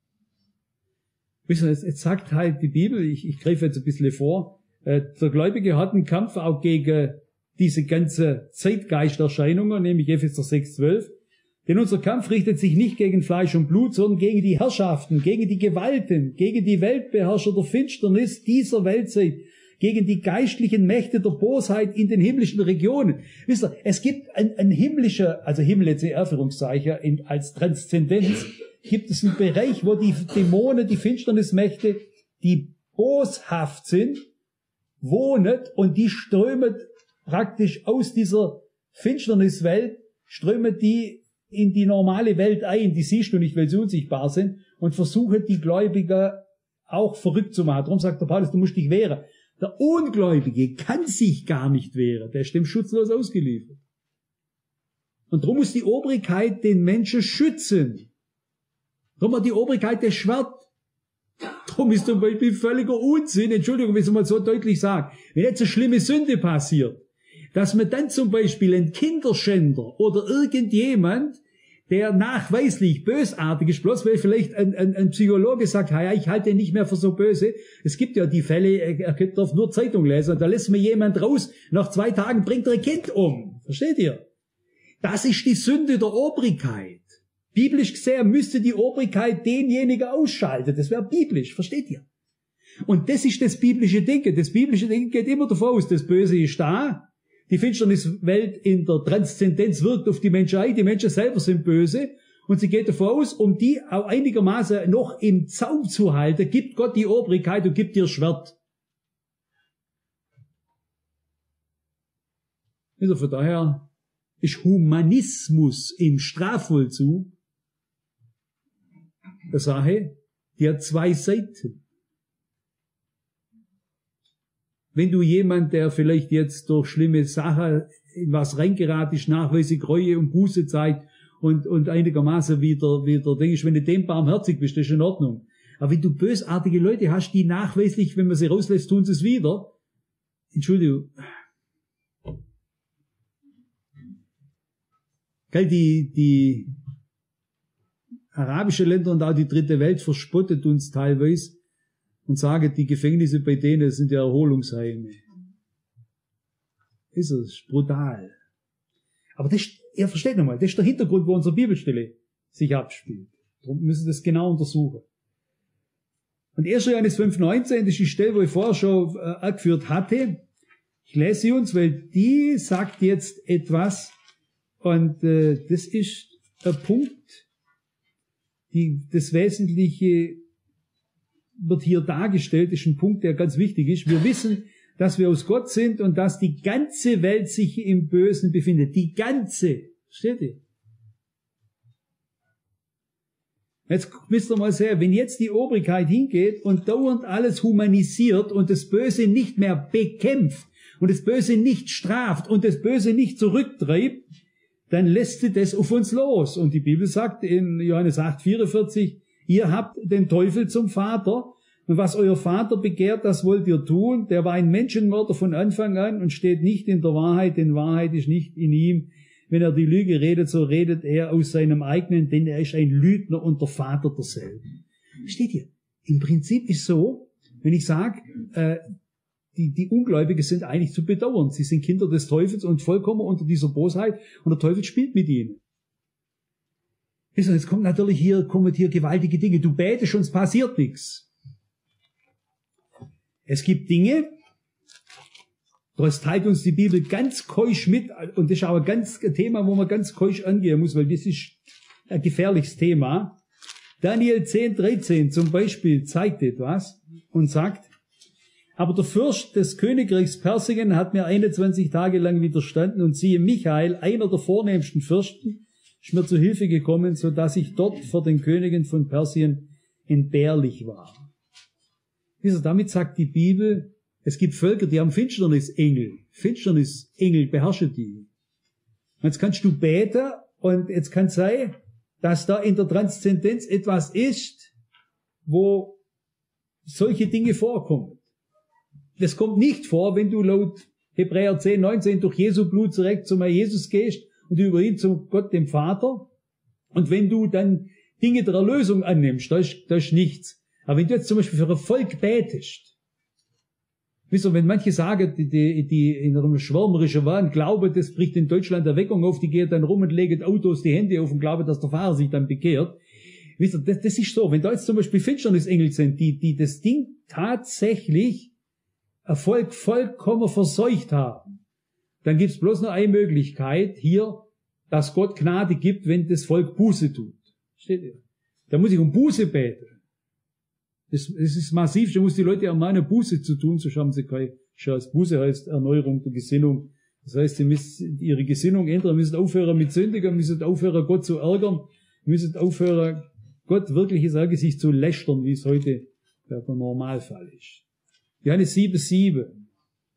Speaker 1: Wisst ihr, jetzt, jetzt sagt halt die Bibel, ich, ich greife jetzt ein bisschen vor, äh, der Gläubige hat einen Kampf auch gegen diese ganze Zeitgeisterscheinungen, nämlich Epheser sechs zwölf. Denn unser Kampf richtet sich nicht gegen Fleisch und Blut, sondern gegen die Herrschaften, gegen die Gewalten, gegen die Weltbeherrscher der Finsternis dieser Weltzeit, gegen die geistlichen Mächte der Bosheit in den himmlischen Regionen. Wisst ihr, es gibt ein, ein himmlischer, also Himmel jetzt in Anführungszeichen, in, als Transzendenz, gibt es einen Bereich, wo die Dämonen, die Finsternismächte, die boshaft sind, wohnen, und die strömen praktisch aus dieser Finsterniswelt, strömen die in die normale Welt ein, die siehst du nicht, weil sie unsichtbar sind, und versuchen die Gläubigen auch verrückt zu machen. Darum sagt der Paulus, du musst dich wehren. Der Ungläubige kann sich gar nicht wehren, der ist dem schutzlos ausgeliefert. Und darum muss die Obrigkeit den Menschen schützen. Darum hat die Obrigkeit das Schwert. Darum ist zum Beispiel völliger Unsinn, Entschuldigung, wenn ich es mal so deutlich sage, wenn jetzt eine schlimme Sünde passiert, dass man dann zum Beispiel ein Kinderschänder oder irgendjemand, der nachweislich bösartig ist, bloß weil vielleicht ein, ein, ein Psychologe sagt, ja, ich halte ihn nicht mehr für so böse. Es gibt ja die Fälle, er darf nur Zeitung lesen, da lässt mir jemand raus, nach zwei Tagen bringt er ein Kind um. Versteht ihr? Das ist die Sünde der Obrigkeit. Biblisch gesehen müsste die Obrigkeit denjenigen ausschalten. Das wäre biblisch, versteht ihr? Und das ist das biblische Denken. Das biblische Denken geht immer davon aus, das Böse ist da. Die Finsterniswelt in der Transzendenz wirkt auf die Menschen ein. Die Menschen selber sind böse. Und sie geht davon aus, um die auch einigermaßen noch im Zaum zu halten, gibt Gott die Obrigkeit und gibt ihr Schwert. Also von daher ist Humanismus im Strafvollzug eine Sache, die hat zwei Seiten. Wenn du jemand, der vielleicht jetzt durch schlimme Sachen in was reingerat ist, nachweislich Reue und Buße zeigt und, und einigermaßen wieder, wieder, denke ich, wenn du dem barmherzig bist, das ist in Ordnung. Aber wenn du bösartige Leute hast, die nachweislich, wenn man sie rauslässt, tun sie es wieder. Entschuldigung. Gell, die, die arabische Länder und auch die dritte Welt verspottet uns teilweise und sagen, die Gefängnisse bei denen sind ja Erholungsheime. Ist es brutal. Aber das, ihr versteht nochmal, das ist der Hintergrund, wo unsere Bibelstelle sich abspielt. Darum müssen wir das genau untersuchen. Und erster Johannes fünf neunzehn, das ist die Stelle, wo ich vorher schon äh, angeführt hatte. Ich lese sie uns, weil die sagt jetzt etwas, und äh, das ist ein Punkt, die, das Wesentliche wird hier dargestellt, ist ein Punkt, der ganz wichtig ist. Wir wissen, dass wir aus Gott sind und dass die ganze Welt sich im Bösen befindet. Die ganze. Versteht ihr? Jetzt müsst ihr mal sehen, wenn jetzt die Obrigkeit hingeht und dauernd alles humanisiert und das Böse nicht mehr bekämpft und das Böse nicht straft und das Böse nicht zurücktreibt, dann lässt sie das auf uns los. Und die Bibel sagt in Johannes acht vierundvierzig, ihr habt den Teufel zum Vater, und was euer Vater begehrt, das wollt ihr tun. Der war ein Menschenmörder von Anfang an und steht nicht in der Wahrheit, denn Wahrheit ist nicht in ihm. Wenn er die Lüge redet, so redet er aus seinem eigenen, denn er ist ein Lügner und der Vater derselben. Steht hier. Im Prinzip ist so, wenn ich sage, äh, die, die Ungläubigen sind eigentlich zu bedauern. Sie sind Kinder des Teufels und vollkommen unter dieser Bosheit und der Teufel spielt mit ihnen. Jetzt kommt natürlich hier, kommen hier gewaltige Dinge. Du betest und es passiert nichts. Es gibt Dinge, das teilt uns die Bibel ganz keusch mit, und das ist aber ganz ein Thema, wo man ganz keusch angehen muss, weil das ist ein gefährliches Thema. Daniel zehn dreizehn zum Beispiel zeigt etwas und sagt, aber der Fürst des Königreichs Persien hat mir einundzwanzig Tage lang widerstanden und siehe, Michael, einer der vornehmsten Fürsten, ist mir zu Hilfe gekommen, so dass ich dort vor den Königen von Persien entbehrlich war. Wisst ihr, damit sagt die Bibel, es gibt Völker, die haben Finsternisengel. Finsternisengel beherrschen die. Jetzt kannst du beten und jetzt kann es sein, dass da in der Transzendenz etwas ist, wo solche Dinge vorkommen. Das kommt nicht vor, wenn du laut Hebräer zehn neunzehn durch Jesu Blut direkt zum Herrn Jesus gehst und über ihn zu Gott dem Vater. Und wenn du dann Dinge der Erlösung annimmst, da ist, da ist nichts. Aber wenn du jetzt zum Beispiel für ein Volk betest, wisst ihr, wenn manche sagen, die, die, die in einem schwärmerischen Wahn glauben, das bricht in Deutschland Erweckung auf, die gehen dann rum und legen Autos die Hände auf und glauben, dass der Fahrer sich dann bekehrt. Wisst ihr, das, das ist so, wenn da jetzt zum Beispiel Finsternisengel sind, die, die das Ding tatsächlich Erfolg vollkommen verseucht haben, dann gibt's bloß noch eine Möglichkeit hier, dass Gott Gnade gibt, wenn das Volk Buße tut. Steht ihr? Da muss ich um Buße beten. Es, es ist massiv, da muss die Leute ermahnen, Buße zu tun, so haben sie keine Chance. Buße heißt Erneuerung der Gesinnung. Das heißt, sie müssen ihre Gesinnung ändern, müssen aufhören mit Sündigen, müssen aufhören, Gott zu ärgern, müssen aufhören, Gott wirklich, ich sage, sich zu lästern, wie es heute der Normalfall ist. Johannes sieben sieben.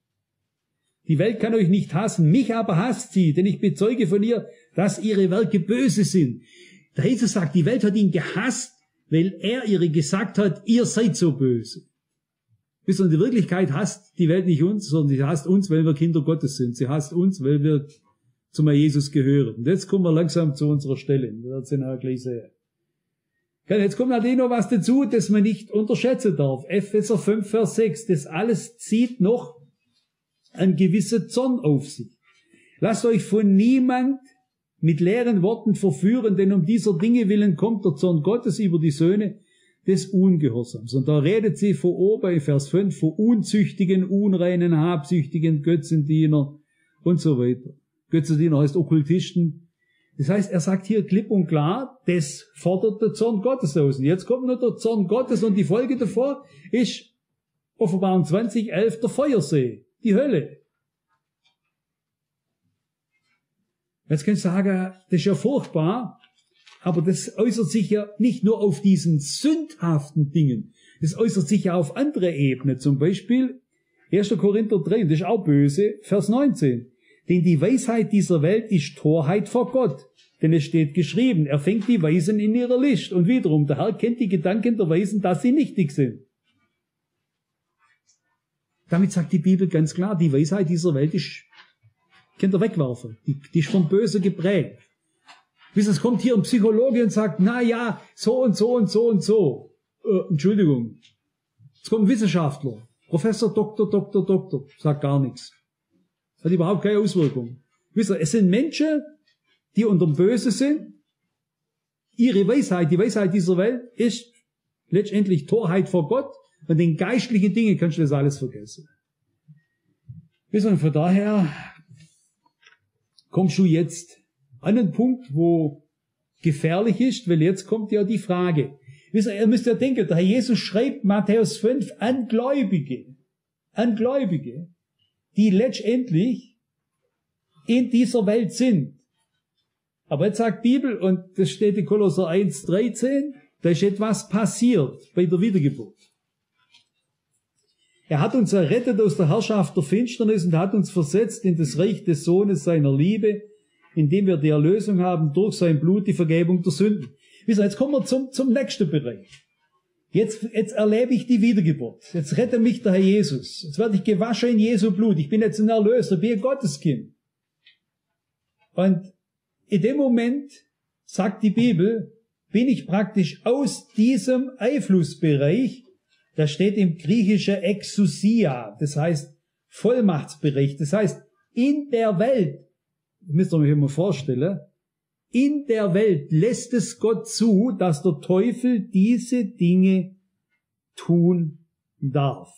Speaker 1: Die Welt kann euch nicht hassen, mich aber hasst sie, denn ich bezeuge von ihr, dass ihre Werke böse sind. Der Jesus sagt, die Welt hat ihn gehasst, weil er ihr gesagt hat, ihr seid so böse. Bis in der Wirklichkeit hasst die Welt nicht uns, sondern sie hasst uns, weil wir Kinder Gottes sind. Sie hasst uns, weil wir zum Herrn Jesus gehören. Und jetzt kommen wir langsam zu unserer Stelle. Wir werden es nachher gleich sehen. Jetzt kommt natürlich noch was dazu, das man nicht unterschätzen darf. Epheser fünf, Vers sechs. Das alles zieht noch einen gewissen Zorn auf sich. Lasst euch von niemand mit leeren Worten verführen, denn um dieser Dinge willen kommt der Zorn Gottes über die Söhne des Ungehorsams. Und da redet sie vor oben in Vers fünf, vor unzüchtigen, unreinen, habsüchtigen Götzendiener und so weiter. Götzendiener heißt Okkultisten. Das heißt, er sagt hier klipp und klar, das fordert der Zorn Gottes aus. Und jetzt kommt noch der Zorn Gottes und die Folge davor ist Offenbarung zwanzig elf der Feuersee, die Hölle. Jetzt kannst du sagen, das ist ja furchtbar. Aber das äußert sich ja nicht nur auf diesen sündhaften Dingen, das äußert sich ja auf andere Ebenen. Zum Beispiel erster Korinther drei, das ist auch böse, Vers neunzehn. Denn die Weisheit dieser Welt ist Torheit vor Gott. Denn es steht geschrieben, er fängt die Weisen in ihrer List. Und wiederum, der Herr kennt die Gedanken der Weisen, dass sie nichtig sind. Damit sagt die Bibel ganz klar, die Weisheit dieser Welt ist, könnt ihr wegwerfen. Die, die ist vom Böse geprägt. Bis es kommt hier ein Psychologe und sagt, na ja, so und so und so und so. Äh, Entschuldigung. Jetzt kommt ein Wissenschaftler. Professor, Doktor, Doktor, Doktor. Sagt gar nichts. Hat überhaupt keine Auswirkung. Wisst ihr, es sind Menschen, die unter dem Böse sind. Ihre Weisheit, die Weisheit dieser Welt ist letztendlich Torheit vor Gott. Und den geistlichen Dingen kannst du das alles vergessen. Wisst ihr, von daher kommst du jetzt an einen Punkt, wo gefährlich ist, weil jetzt kommt ja die Frage. Wisst ihr, ihr müsst ja denken, der Herr Jesus schreibt Matthäus fünf an Gläubige, an Gläubige, die letztendlich in dieser Welt sind. Aber jetzt sagt die Bibel, und das steht in Kolosser eins dreizehn, da ist etwas passiert bei der Wiedergeburt. Er hat uns errettet aus der Herrschaft der Finsternis und hat uns versetzt in das Reich des Sohnes seiner Liebe, indem wir die Erlösung haben durch sein Blut, die Vergebung der Sünden. Wisst ihr, jetzt kommen wir zum, zum nächsten Bereich. Jetzt, jetzt erlebe ich die Wiedergeburt. Jetzt rettet mich der Herr Jesus. Jetzt werde ich gewaschen in Jesu Blut. Ich bin jetzt ein Erlöser, bin ein Gotteskind. Und in dem Moment, sagt die Bibel, bin ich praktisch aus diesem Einflussbereich, da steht im Griechischen Exousia, das heißt Vollmachtsbereich, das heißt in der Welt, müsst ihr euch mal vorstellen, in der Welt lässt es Gott zu, dass der Teufel diese Dinge tun darf.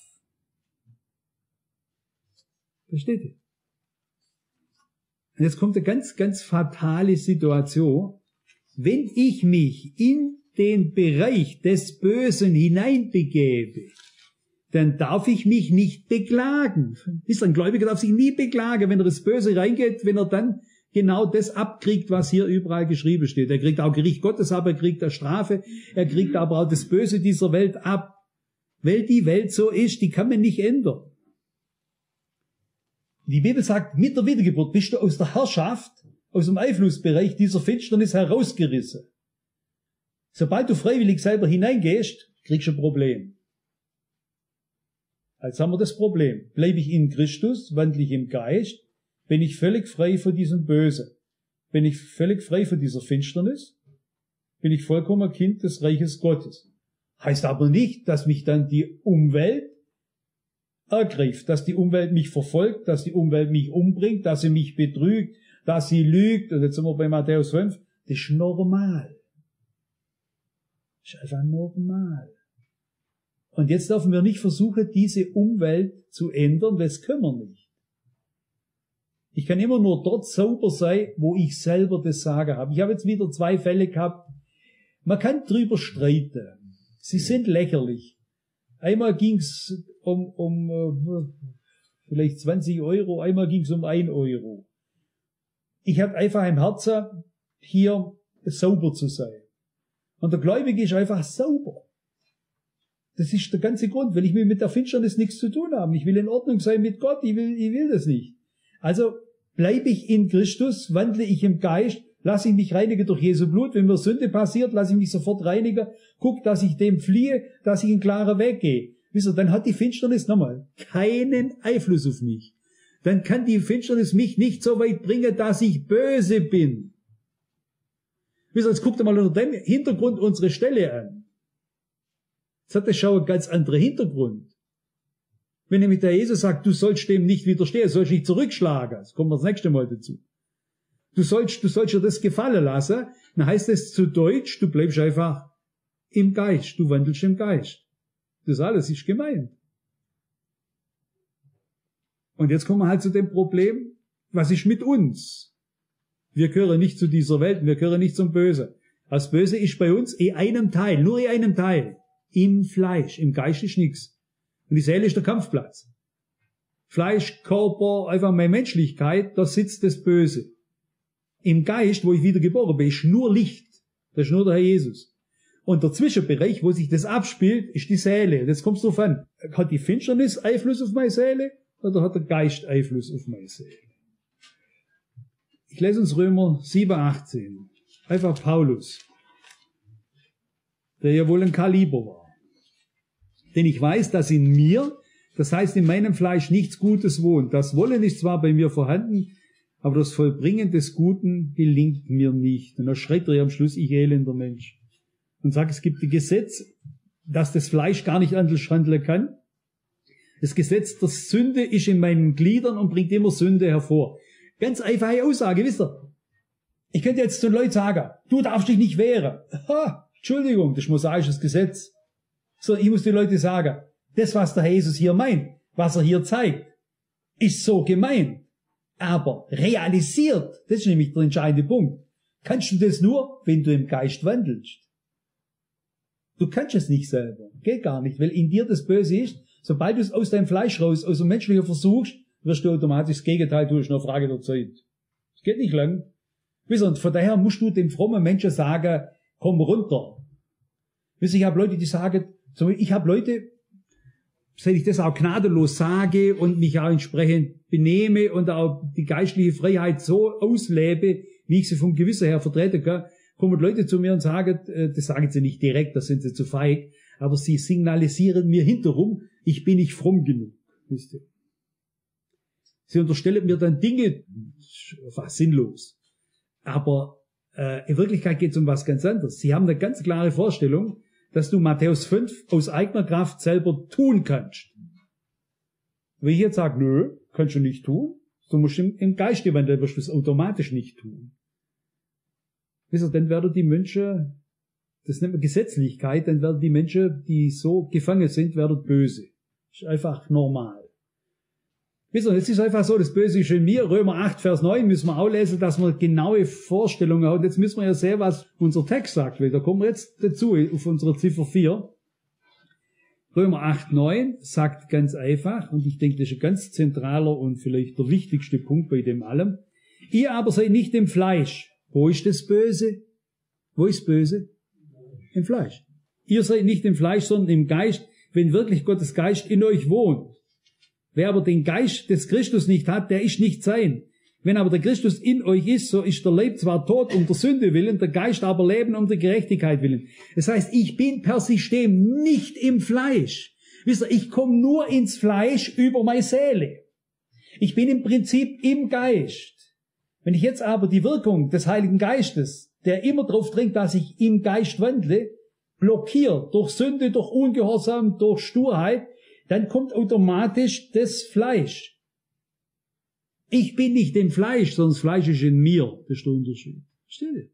Speaker 1: Versteht ihr? Und jetzt kommt eine ganz, ganz fatale Situation. Wenn ich mich in den Bereich des Bösen hineinbegebe, dann darf ich mich nicht beklagen. Ist ein Gläubiger, darf sich nie beklagen, wenn er das Böse reingeht, wenn er dann genau das abkriegt, was hier überall geschrieben steht. Er kriegt auch Gericht Gottes ab, er kriegt eine Strafe, er kriegt aber auch das Böse dieser Welt ab. Weil die Welt so ist, die kann man nicht ändern. Die Bibel sagt, mit der Wiedergeburt bist du aus der Herrschaft, aus dem Einflussbereich dieser Finsternis herausgerissen. Sobald du freiwillig selber hineingehst, kriegst du ein Problem. Jetzt haben wir das Problem. Bleibe ich in Christus, wandle ich im Geist, bin ich völlig frei von diesem Bösen. Bin ich völlig frei von dieser Finsternis, bin ich vollkommen Kind des Reiches Gottes. Heißt aber nicht, dass mich dann die Umwelt ergreift, dass die Umwelt mich verfolgt, dass die Umwelt mich umbringt, dass sie mich betrügt, dass sie lügt. Und jetzt sind wir bei Matthäus fünf. Das ist normal. Das ist einfach normal. Und jetzt dürfen wir nicht versuchen, diese Umwelt zu ändern, weil das können wir nicht. Ich kann immer nur dort sauber sein, wo ich selber das Sagen habe. Ich habe jetzt wieder zwei Fälle gehabt. Man kann drüber streiten. Sie sind lächerlich. Einmal ging's um, um vielleicht zwanzig Euro, einmal ging's um ein Euro. Ich habe einfach im Herzen, hier sauber zu sein. Und der Gläubige ist einfach sauber. Das ist der ganze Grund, weil ich will mit der Finsternis nichts zu tun haben. Ich will in Ordnung sein mit Gott, ich will, ich will das nicht. Also bleibe ich in Christus, wandle ich im Geist, lasse ich mich reinigen durch Jesu Blut. Wenn mir Sünde passiert, lasse ich mich sofort reinigen. Guck, dass ich dem fliehe, dass ich einen klaren Weg gehe. Wisst ihr, dann hat die Finsternis nochmal keinen Einfluss auf mich. Dann kann die Finsternis mich nicht so weit bringen, dass ich böse bin. Wisst ihr, jetzt guckt mal unter dem Hintergrund unsere Stelle an. Jetzt hat das schon einen ganz anderen Hintergrund. Wenn nämlich der Jesus sagt, du sollst dem nicht widerstehen, sollst dich zurückschlagen, das kommen wir das nächste Mal dazu. Du sollst, du sollst dir das gefallen lassen, dann heißt es zu Deutsch, du bleibst einfach im Geist, du wandelst im Geist. Das alles ist gemeint. Und jetzt kommen wir halt zu dem Problem, was ist mit uns? Wir gehören nicht zu dieser Welt, wir gehören nicht zum Bösen. Das Böse ist bei uns in einem Teil, nur in einem Teil. Im Fleisch, im Geist ist nichts. Und die Seele ist der Kampfplatz. Fleisch, Körper, einfach meine Menschlichkeit, da sitzt das Böse. Im Geist, wo ich wieder geboren bin, ist nur Licht. Das ist nur der Herr Jesus. Und der Zwischenbereich, wo sich das abspielt, ist die Seele. Jetzt kommst du drauf an, hat die Finsternis Einfluss auf meine Seele oder hat der Geist Einfluss auf meine Seele? Ich lese uns Römer sieben, achtzehn. Einfach Paulus, der ja wohl ein Kaliber war. Denn ich weiß, dass in mir, das heißt in meinem Fleisch, nichts Gutes wohnt. Das Wollen ist zwar bei mir vorhanden, aber das Vollbringen des Guten gelingt mir nicht. Und da schreit er ja am Schluss, ich elender Mensch. Und sagt, es gibt ein Gesetz, dass das Fleisch gar nicht anders handeln kann. Das Gesetz der Sünde ist in meinen Gliedern und bringt immer Sünde hervor. Ganz einfache Aussage, wisst ihr? Ich könnte jetzt zu den Leuten sagen, du darfst dich nicht wehren. Ha, Entschuldigung, das ist mosaisches Gesetz. So, ich muss den Leuten sagen, das, was der Jesus hier meint, was er hier zeigt, ist so gemeint. Aber realisiert, das ist nämlich der entscheidende Punkt, kannst du das nur, wenn du im Geist wandelst. Du kannst es nicht selber. Geht gar nicht, weil in dir das Böse ist. Sobald du es aus deinem Fleisch raus, aus dem Menschlichen versuchst, wirst du automatisch das Gegenteil tun. Das ist nur eine Frage der Zeit. Es geht nicht lang. Wisst ihr, und von daher musst du dem frommen Menschen sagen, komm runter. Wisst ihr, ich habe Leute, die sagen, ich habe Leute, seit ich das auch gnadenlos sage und mich auch entsprechend benehme und auch die geistliche Freiheit so auslebe, wie ich sie vom Gewissen her vertreten kann, kommen Leute zu mir und sagen, das sagen sie nicht direkt, da sind sie zu feig, aber sie signalisieren mir hinterrum, ich bin nicht fromm genug. Wisst ihr? Sie unterstellen mir dann Dinge, fast sinnlos. Aber äh, in Wirklichkeit geht es um was ganz anderes. Sie haben eine ganz klare Vorstellung, dass du Matthäus fünf aus eigener Kraft selber tun kannst. Wenn ich jetzt sage, nö, kannst du nicht tun, du musst im, im Geist wandeln, wirst du es automatisch nicht tun. Wisst ihr, dann werden die Menschen, das nennt man Gesetzlichkeit, dann werden die Menschen, die so gefangen sind, werden böse. Das ist einfach normal. Wisst ihr, jetzt ist einfach so, das Böse ist in mir. Römer acht, Vers neun müssen wir auch lesen, dass wir genaue Vorstellungen haben. Jetzt müssen wir ja sehen, was unser Text sagt, weil da kommen wir jetzt dazu, auf unsere Ziffer vier. Römer acht, neun sagt ganz einfach, und ich denke, das ist ein ganz zentraler und vielleicht der wichtigste Punkt bei dem allem. Ihr aber seid nicht im Fleisch. Wo ist das Böse? Wo ist Böse? Im Fleisch. Ihr seid nicht im Fleisch, sondern im Geist, wenn wirklich Gottes Geist in euch wohnt. Wer aber den Geist des Christus nicht hat, der ist nicht sein. Wenn aber der Christus in euch ist, so ist der Leib zwar tot um der Sünde willen, der Geist aber Leben um der Gerechtigkeit willen. Das heißt, ich bin per System nicht im Fleisch. Wisst ihr, ich komme nur ins Fleisch über meine Seele. Ich bin im Prinzip im Geist. Wenn ich jetzt aber die Wirkung des Heiligen Geistes, der immer darauf drängt, dass ich im Geist wandle, blockiert durch Sünde, durch Ungehorsam, durch Sturheit, dann kommt automatisch das Fleisch. Ich bin nicht im Fleisch, sondern das Fleisch ist in mir. Das ist der Unterschied. Versteht ihr?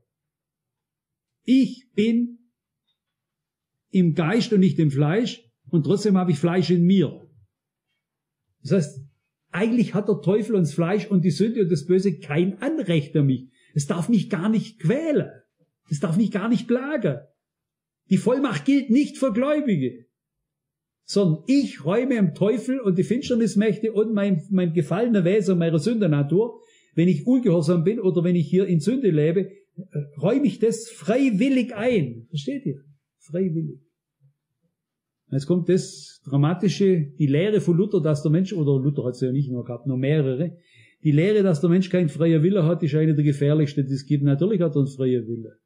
Speaker 1: Ich bin im Geist und nicht im Fleisch und trotzdem habe ich Fleisch in mir. Das heißt, eigentlich hat der Teufel und das Fleisch und die Sünde und das Böse kein Anrecht an mich. Es darf mich gar nicht quälen. Es darf mich gar nicht plagen. Die Vollmacht gilt nicht für Gläubige. Sondern ich räume dem Teufel und die Finsternismächte und mein, mein gefallener Wesen und meine Sündernatur, wenn ich ungehorsam bin oder wenn ich hier in Sünde lebe, räume ich das freiwillig ein. Versteht ihr? Freiwillig. Jetzt kommt das Dramatische, die Lehre von Luther, dass der Mensch, oder Luther hat es ja nicht nur gehabt, nur mehrere, die Lehre, dass der Mensch keinen freien Wille hat, ist eine der gefährlichsten, die es gibt. Natürlich hat er einen freien Wille.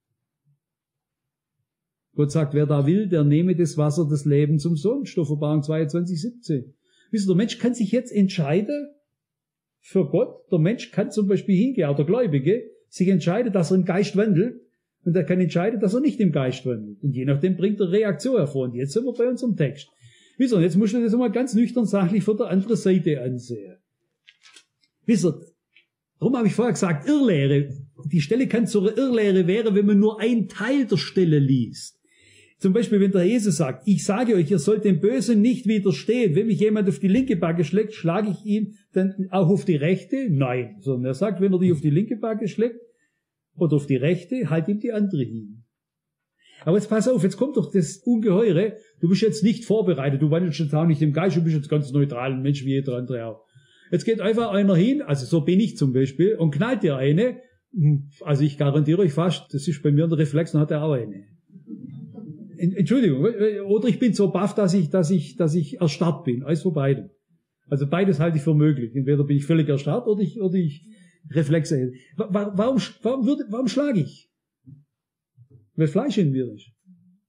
Speaker 1: Gott sagt, wer da will, der nehme das Wasser des Lebens umsonst. Offenbarung zweiundzwanzig, siebzehn. Wisst ihr, der Mensch kann sich jetzt entscheiden für Gott. Der Mensch kann zum Beispiel hingehen, auch der Gläubige, sich entscheiden, dass er im Geist wandelt. Und er kann entscheiden, dass er nicht im Geist wandelt. Und je nachdem bringt er Reaktion hervor. Und jetzt sind wir bei unserem Text. Wisst ihr, jetzt musst du das mal ganz nüchtern sachlich von der anderen Seite ansehen. Wisst ihr, darum habe ich vorher gesagt, Irrlehre. Die Stelle kann zur Irrlehre werden, wenn man nur einen Teil der Stelle liest. Zum Beispiel, wenn der Jesus sagt, ich sage euch, ihr sollt dem Bösen nicht widerstehen. Wenn mich jemand auf die linke Backe schlägt, schlage ich ihn dann auch auf die rechte? Nein. Sondern er sagt, wenn er dich auf die linke Backe schlägt oder auf die rechte, halt ihm die andere hin. Aber jetzt pass auf, jetzt kommt doch das Ungeheure. Du bist jetzt nicht vorbereitet, du wandelst jetzt auch nicht im Geist, du bist jetzt ganz neutral, ein Mensch wie jeder andere auch. Jetzt geht einfach einer hin, also so bin ich zum Beispiel, und knallt dir eine, Also ich garantiere euch fast, das ist bei mir der Reflex, dann hat er auch eine. Entschuldigung, oder ich bin so baff, dass ich, dass ich, dass ich erstarrt bin. Alles von beidem. Also beides halte ich für möglich. Entweder bin ich völlig erstarrt oder ich, oder ich Reflexe hätte. Warum, warum, würde, warum schlage ich? Weil Fleisch in mir ist.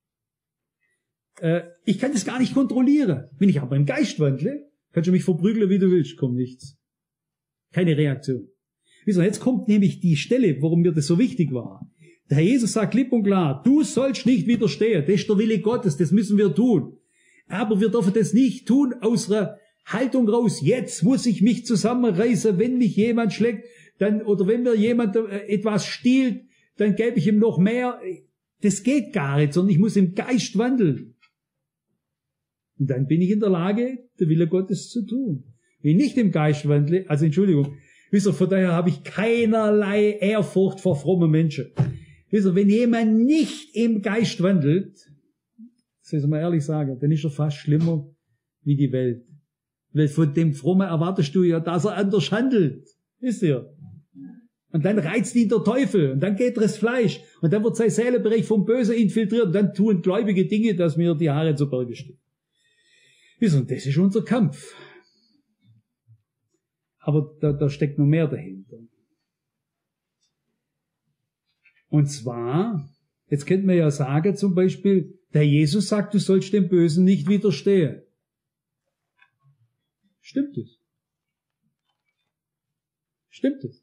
Speaker 1: Äh, ich kann das gar nicht kontrollieren. Wenn ich aber im Geist wandle, kannst du mich verprügeln, wie du willst, kommt nichts. Keine Reaktion. Wieso? Jetzt kommt nämlich die Stelle, warum mir das so wichtig war. Der Herr Jesus sagt klipp und klar, du sollst nicht widerstehen. Das ist der Wille Gottes, das müssen wir tun. Aber wir dürfen das nicht tun aus einer Haltung raus. Jetzt muss ich mich zusammenreißen, wenn mich jemand schlägt, dann, oder wenn mir jemand etwas stiehlt, dann gebe ich ihm noch mehr. Das geht gar nicht, sondern ich muss im Geist wandeln. Und dann bin ich in der Lage, der Wille Gottes zu tun. Wenn ich nicht im Geist wandle, also Entschuldigung, wisst ihr, von daher habe ich keinerlei Ehrfurcht vor frommen Menschen. Wisst ihr, wenn jemand nicht im Geist wandelt, das soll ich mal ehrlich sagen, dann ist er fast schlimmer wie die Welt. Weil von dem Frommen erwartest du ja, dass er anders handelt. Wisst ihr? Und dann reizt ihn der Teufel und dann geht das Fleisch und dann wird sein Seelenbereich vom Bösen infiltriert und dann tun gläubige Dinge, dass mir die Haare zu Berge stehen. Wisst ihr, und das ist unser Kampf. Aber da, da steckt noch mehr dahinter. Und zwar, jetzt könnte man ja sagen, zum Beispiel, der Jesus sagt, du sollst dem Bösen nicht widerstehen. Stimmt es? Stimmt es?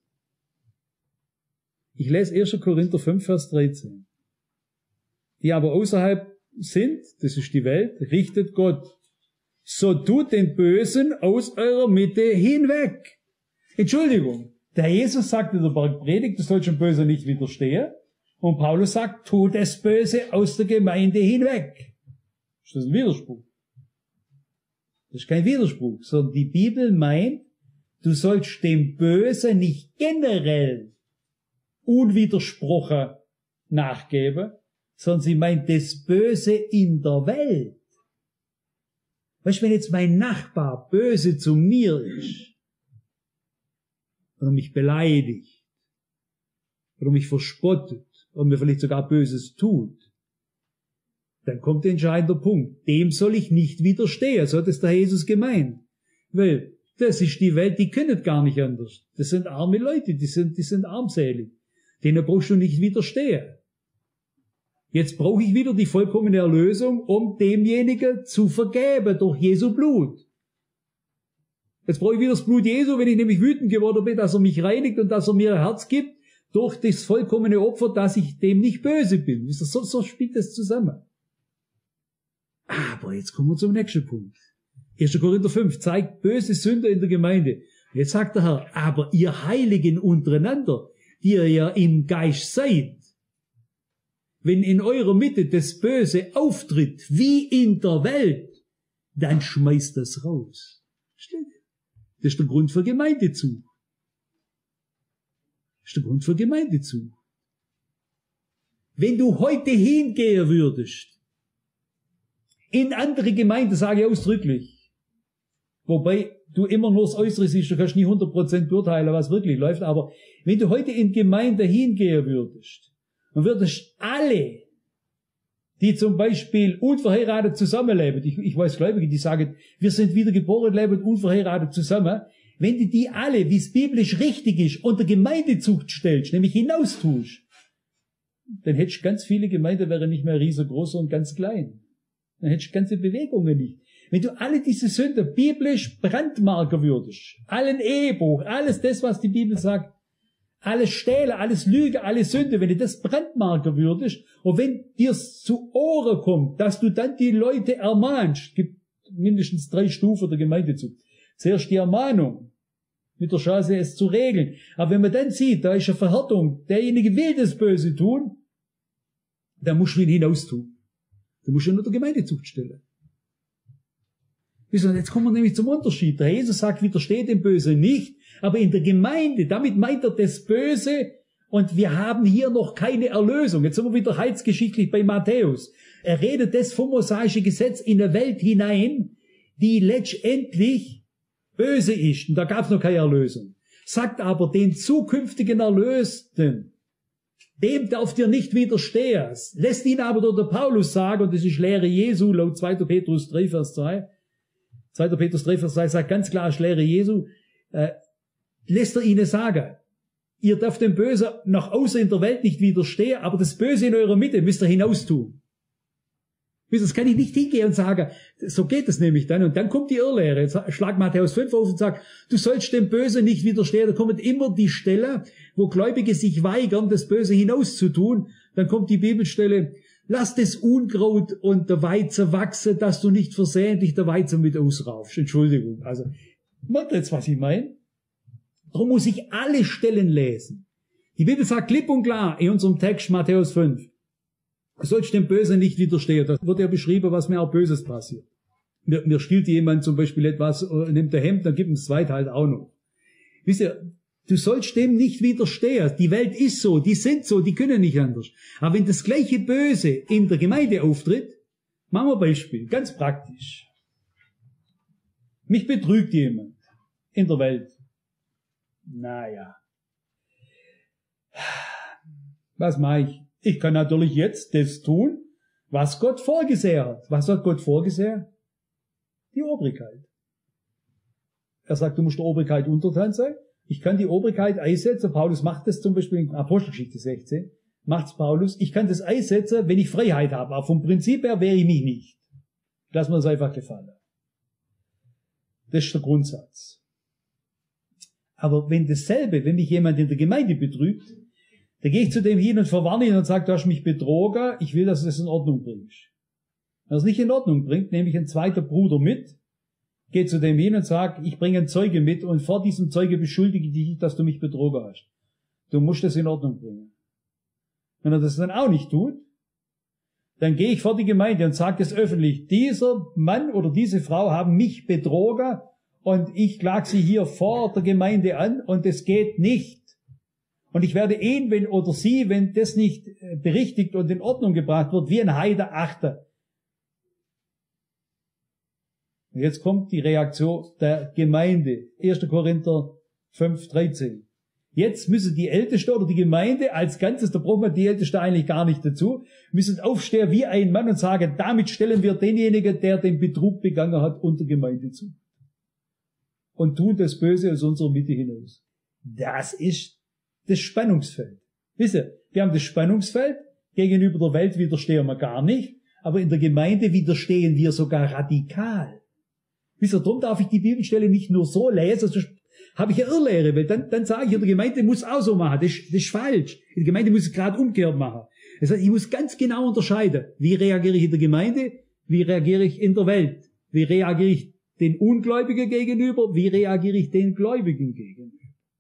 Speaker 1: Ich lese erster Korinther fünf, Vers dreizehn. Die aber außerhalb sind, das ist die Welt, richtet Gott. So tut den Bösen aus eurer Mitte hinweg. Entschuldigung, der Jesus sagt in der Bergpredigt, du sollst dem Bösen nicht widerstehen. Und Paulus sagt, tu das Böse aus der Gemeinde hinweg. Ist das ein Widerspruch? Das ist kein Widerspruch, sondern die Bibel meint, du sollst dem Bösen nicht generell unwidersprochen nachgeben, sondern sie meint das Böse in der Welt. Weißt du, wenn jetzt mein Nachbar böse zu mir ist, oder mich beleidigt, oder mich verspottet, oder mir vielleicht sogar Böses tut, dann kommt der entscheidende Punkt. Dem soll ich nicht widerstehen, so hat es der Jesus gemeint. Weil das ist die Welt, die können gar nicht anders. Das sind arme Leute, die sind, die sind armselig. Denen brauchst du nicht widerstehen. Jetzt brauche ich wieder die vollkommene Erlösung, um demjenigen zu vergeben durch Jesu Blut. Jetzt brauche ich wieder das Blut Jesu, wenn ich nämlich wütend geworden bin, dass er mich reinigt und dass er mir ein Herz gibt, durch das vollkommene Opfer, dass ich dem nicht böse bin. So, so spielt das zusammen. Aber jetzt kommen wir zum nächsten Punkt. erster Korinther fünf zeigt böse Sünder in der Gemeinde. Jetzt sagt der Herr, aber ihr Heiligen untereinander, die ihr ja im Geist seid, wenn in eurer Mitte das Böse auftritt, wie in der Welt, dann schmeißt das raus. Das ist der Grund für Gemeindezug. Das ist der Grund für Gemeindezug. Wenn du heute hingehen würdest, in andere Gemeinden, sage ich ausdrücklich, wobei du immer nur das Äußere siehst, du kannst nie hundert Prozent beurteilen, was wirklich läuft, aber wenn du heute in Gemeinde hingehen würdest, und würdest alle, die zum Beispiel unverheiratet zusammenleben, ich, ich weiß Gläubige, die sagen, wir sind wiedergeboren, leben unverheiratet zusammen, wenn du die alle, wie es biblisch richtig ist, unter Gemeindezucht stellst, nämlich hinaustust, dann hättest du ganz viele Gemeinden, wären nicht mehr riesengroß und ganz klein. Dann hättest du ganze Bewegungen nicht. Wenn du alle diese Sünden biblisch brandmarken würdest, allen Ehebruch, alles das, was die Bibel sagt, alles Stehlen, alles Lüge, alle Sünde, wenn du das brandmarken würdest, und wenn dir's zu Ohren kommt, dass du dann die Leute ermahnst, es gibt mindestens drei Stufen der Gemeindezucht. Zuerst die Ermahnung, mit der Chance es zu regeln. Aber wenn man dann sieht, da ist eine Verhärtung, derjenige will das Böse tun, dann musst du ihn hinaus tun. Du musst ihn unter Gemeindezucht stellen. Jetzt kommen wir nämlich zum Unterschied. Der Jesus sagt, widersteht dem Böse nicht, aber in der Gemeinde, damit meint er das Böse, und wir haben hier noch keine Erlösung. Jetzt sind wir wieder heilsgeschichtlich bei Matthäus. Er redet das vom mosaischen Gesetz in eine Welt hinein, die letztendlich böse ist, und da gab es noch keine Erlösung. sagt aber den zukünftigen Erlösten, dem darf dir nicht widerstehen. Lässt ihn aber durch der Paulus sagen, und das ist Lehre Jesu, laut zweiter Petrus drei, Vers zwei. zweiter Petrus drei, Vers zwei sagt ganz klar, ist Lehre Jesu, äh, lässt er ihnen sagen, ihr dürft dem Bösen nach außen in der Welt nicht widerstehen, aber das Böse in eurer Mitte müsst ihr hinaustun. Das kann ich nicht hingehen und sagen, so geht es nämlich dann. Und dann kommt die Irrlehre. Jetzt schlag Matthäus fünf auf und sagt, du sollst dem Bösen nicht widerstehen. Da kommt immer die Stelle, wo Gläubige sich weigern, das Böse hinauszutun. Dann kommt die Bibelstelle, lass das Unkraut und der Weizen wachsen, dass du nicht versehentlich der Weizen mit ausraufst. Entschuldigung. Also, merkt jetzt, was ich meine? Darum muss ich alle Stellen lesen. Die Bibel sagt klipp und klar in unserem Text Matthäus fünf, du sollst dem Bösen nicht widerstehen. Da wird ja beschrieben, was mir auch Böses passiert. Mir, mir stiehlt jemand zum Beispiel etwas, nimmt der Hemd, dann gibt ihm das Zweite halt auch noch. Wisst ihr, du sollst dem nicht widerstehen. Die Welt ist so, die sind so, die können nicht anders. Aber wenn das gleiche Böse in der Gemeinde auftritt, machen wir ein Beispiel, ganz praktisch. Mich betrügt jemand in der Welt. Naja. Was mache ich? Ich kann natürlich jetzt das tun, was Gott vorgesehen hat. Was hat Gott vorgesehen? Die Obrigkeit. Er sagt, du musst der Obrigkeit untertan sein. Ich kann die Obrigkeit einsetzen. Paulus macht das zum Beispiel in Apostelgeschichte sechzehn. Macht's Paulus. Ich kann das einsetzen, wenn ich Freiheit habe. Aber vom Prinzip her wehre ich mich nicht. Lass mir das einfach gefallen. Das ist der Grundsatz. Aber wenn dasselbe, wenn mich jemand in der Gemeinde betrügt, da gehe ich zu dem hin und verwarne ihn und sage, du hast mich betrogen, ich will, dass du das in Ordnung bringst. Wenn er es nicht in Ordnung bringt, nehme ich einen zweiten Bruder mit, gehe zu dem hin und sage, ich bringe einen Zeuge mit und vor diesem Zeuge beschuldige dich, dass du mich betrogen hast. Du musst das in Ordnung bringen. Wenn er das dann auch nicht tut, dann gehe ich vor die Gemeinde und sage das öffentlich, dieser Mann oder diese Frau haben mich betrogen und ich klage sie hier vor der Gemeinde an und es geht nicht. Und ich werde ihn, wenn, oder sie, wenn das nicht berichtigt und in Ordnung gebracht wird, wie ein Heide achten. Und jetzt kommt die Reaktion der Gemeinde. erster Korinther fünf, dreizehn. Jetzt müssen die Ältesten oder die Gemeinde als Ganzes, da braucht man die Ältesten eigentlich gar nicht dazu, müssen aufstehen wie ein Mann und sagen, damit stellen wir denjenigen, der den Betrug begangen hat, unter Gemeinde zu. Und tun das Böse aus unserer Mitte hinaus. Das ist das Spannungsfeld. Wisst ihr, wir haben das Spannungsfeld, gegenüber der Welt widerstehen wir gar nicht, aber in der Gemeinde widerstehen wir sogar radikal. Wisst ihr, darum darf ich die Bibelstelle nicht nur so lesen, sonst habe ich ja Irrlehre, weil dann, dann sage ich, in der Gemeinde muss auch so machen, das, das ist falsch. In der Gemeinde muss es gerade umgekehrt machen. Das heißt, ich muss ganz genau unterscheiden, wie reagiere ich in der Gemeinde, wie reagiere ich in der Welt, wie reagiere ich den Ungläubigen gegenüber, wie reagiere ich den Gläubigen gegenüber.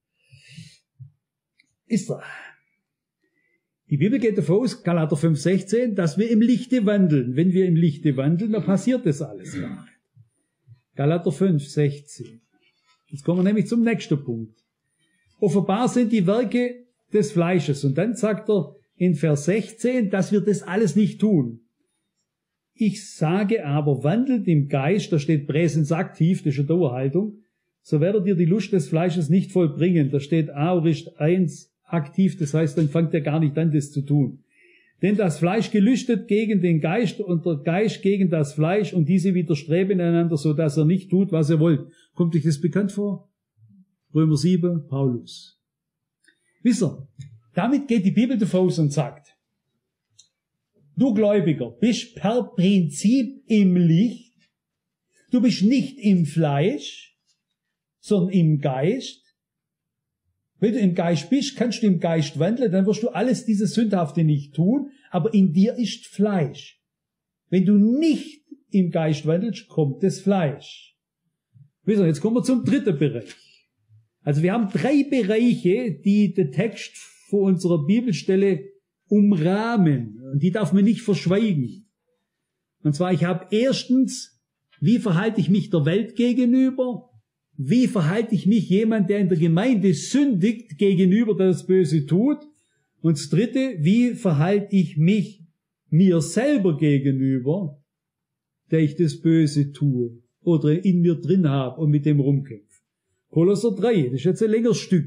Speaker 1: Ist er. Die Bibel geht davon aus, Galater fünf, sechzehn, dass wir im Lichte wandeln. Wenn wir im Lichte wandeln, dann passiert das alles gar nicht. Galater fünf, sechzehn. Jetzt kommen wir nämlich zum nächsten Punkt. Offenbar sind die Werke des Fleisches. Und dann sagt er in Vers sechzehn, dass wir das alles nicht tun. Ich sage aber, wandelt im Geist, da steht Präsens aktiv, das ist eine Dauerhaltung, so werdet ihr die Lust des Fleisches nicht vollbringen. Da steht Aorist eins aktiv, das heißt, dann fangt er gar nicht an, das zu tun. Denn das Fleisch gelüstet gegen den Geist und der Geist gegen das Fleisch und diese widerstreben einander, so dass er nicht tut, was er wollt. Kommt euch das bekannt vor? Römer sieben, Paulus. Wisst ihr, damit geht die Bibel davon aus und sagt, du Gläubiger bist per Prinzip im Licht, du bist nicht im Fleisch, sondern im Geist. Wenn du im Geist bist, kannst du im Geist wandeln, dann wirst du alles dieses Sündhafte nicht tun, aber in dir ist Fleisch. Wenn du nicht im Geist wandelst, kommt das Fleisch. Wisst ihr, jetzt kommen wir zum dritten Bereich. Also wir haben drei Bereiche, die der Text vor unserer Bibelstelle umrahmen. Und die darf man nicht verschweigen. Und zwar, ich habe erstens, wie verhalte ich mich der Welt gegenüber? Wie verhalte ich mich jemand, der in der Gemeinde sündigt, gegenüber, der das Böse tut? Und das dritte, wie verhalte ich mich mir selber gegenüber, der ich das Böse tue oder in mir drin habe und mit dem rumkämpfe? Kolosser drei, das ist jetzt ein längeres Stück.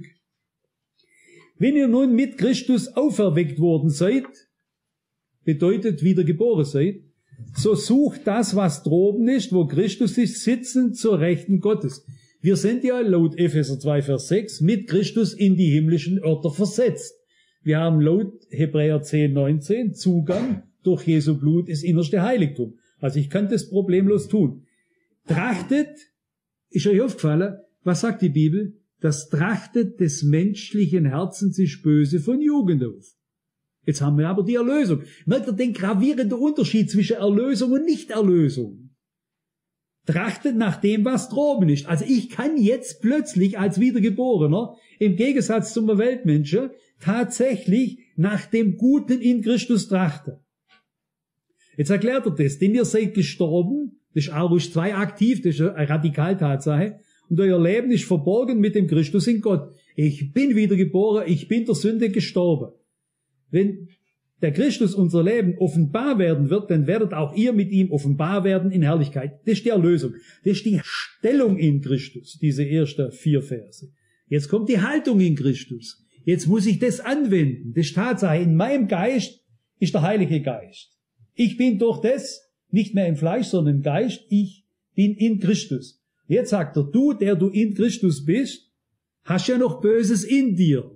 Speaker 1: Wenn ihr nun mit Christus auferweckt worden seid, bedeutet wiedergeboren seid, so sucht das, was droben ist, wo Christus ist, sitzend zur Rechten Gottes. Wir sind ja laut Epheser zwei, Vers sechs mit Christus in die himmlischen Örter versetzt. Wir haben laut Hebräer zehn, neunzehn Zugang durch Jesu Blut ins innerste Heiligtum. Also ich kann das problemlos tun. Trachtet, ist euch aufgefallen, was sagt die Bibel? Das Trachtet des menschlichen Herzens ist böse von Jugend auf. Jetzt haben wir aber die Erlösung. Merkt ihr den gravierenden Unterschied zwischen Erlösung und Nichterlösung? Trachtet nach dem, was droben ist. Also ich kann jetzt plötzlich als Wiedergeborener, im Gegensatz zum Weltmenschen, tatsächlich nach dem Guten in Christus trachten. Jetzt erklärt er das, denn ihr seid gestorben, das ist Aarhus zwei aktiv, das ist eine Radikaltatsache, und euer Leben ist verborgen mit dem Christus in Gott. Ich bin wiedergeboren, ich bin der Sünde gestorben. Wenn der Christus unser Leben offenbar werden wird, dann werdet auch ihr mit ihm offenbar werden in Herrlichkeit. Das ist die Erlösung. Das ist die Stellung in Christus, diese ersten vier Verse. Jetzt kommt die Haltung in Christus. Jetzt muss ich das anwenden. Das ist Tatsache. In meinem Geist ist der Heilige Geist. Ich bin durch das nicht mehr im Fleisch, sondern im Geist. Ich bin in Christus. Jetzt sagt er, du, der du in Christus bist, hast ja noch Böses in dir.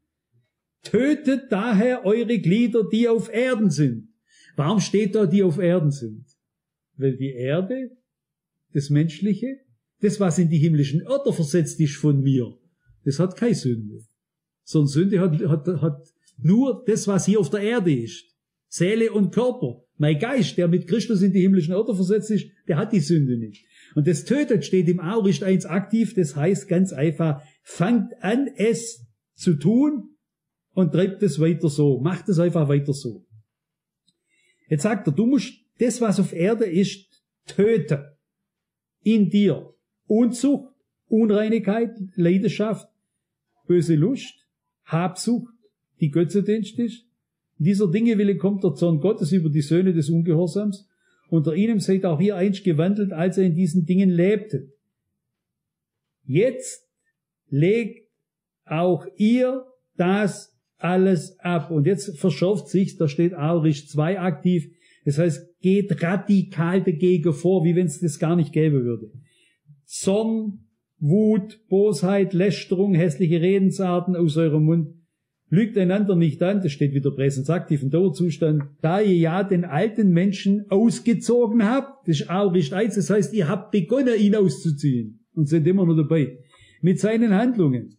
Speaker 1: Tötet daher eure Glieder, die auf Erden sind. Warum steht da, die auf Erden sind? Weil die Erde, das Menschliche, das, was in die himmlischen Örter versetzt ist von mir, das hat keine Sünde. Sondern Sünde hat, hat, hat nur das, was hier auf der Erde ist. Seele und Körper. Mein Geist, der mit Christus in die himmlischen Örter versetzt ist, der hat die Sünde nicht. Und das Tötet steht im Auricht eins aktiv, das heißt ganz einfach, fangt an, es zu tun, und treibt es weiter so. Macht es einfach weiter so. Jetzt sagt er, du musst das, was auf Erde ist, töten. In dir. Unzucht, Unreinigkeit, Leidenschaft, böse Lust, Habsucht, die Götzendienst ist. In dieser Dinge willen kommt der Zorn Gottes über die Söhne des Ungehorsams. Unter ihnen seid auch ihr einst gewandelt, als ihr in diesen Dingen lebtet. Jetzt legt auch ihr das alles ab. Und jetzt verschärft sich's, da steht Aurich zwei aktiv. Das heißt, geht radikal dagegen vor, wie wenn es das gar nicht gäbe würde. Zorn, Wut, Bosheit, Lästerung, hässliche Redensarten aus eurem Mund. Lügt einander nicht an, das steht wieder präsensaktiv im Dauerzustand, da ihr ja den alten Menschen ausgezogen habt, das ist Aurich eins, das heißt, ihr habt begonnen, ihn auszuziehen und sind immer noch dabei, mit seinen Handlungen.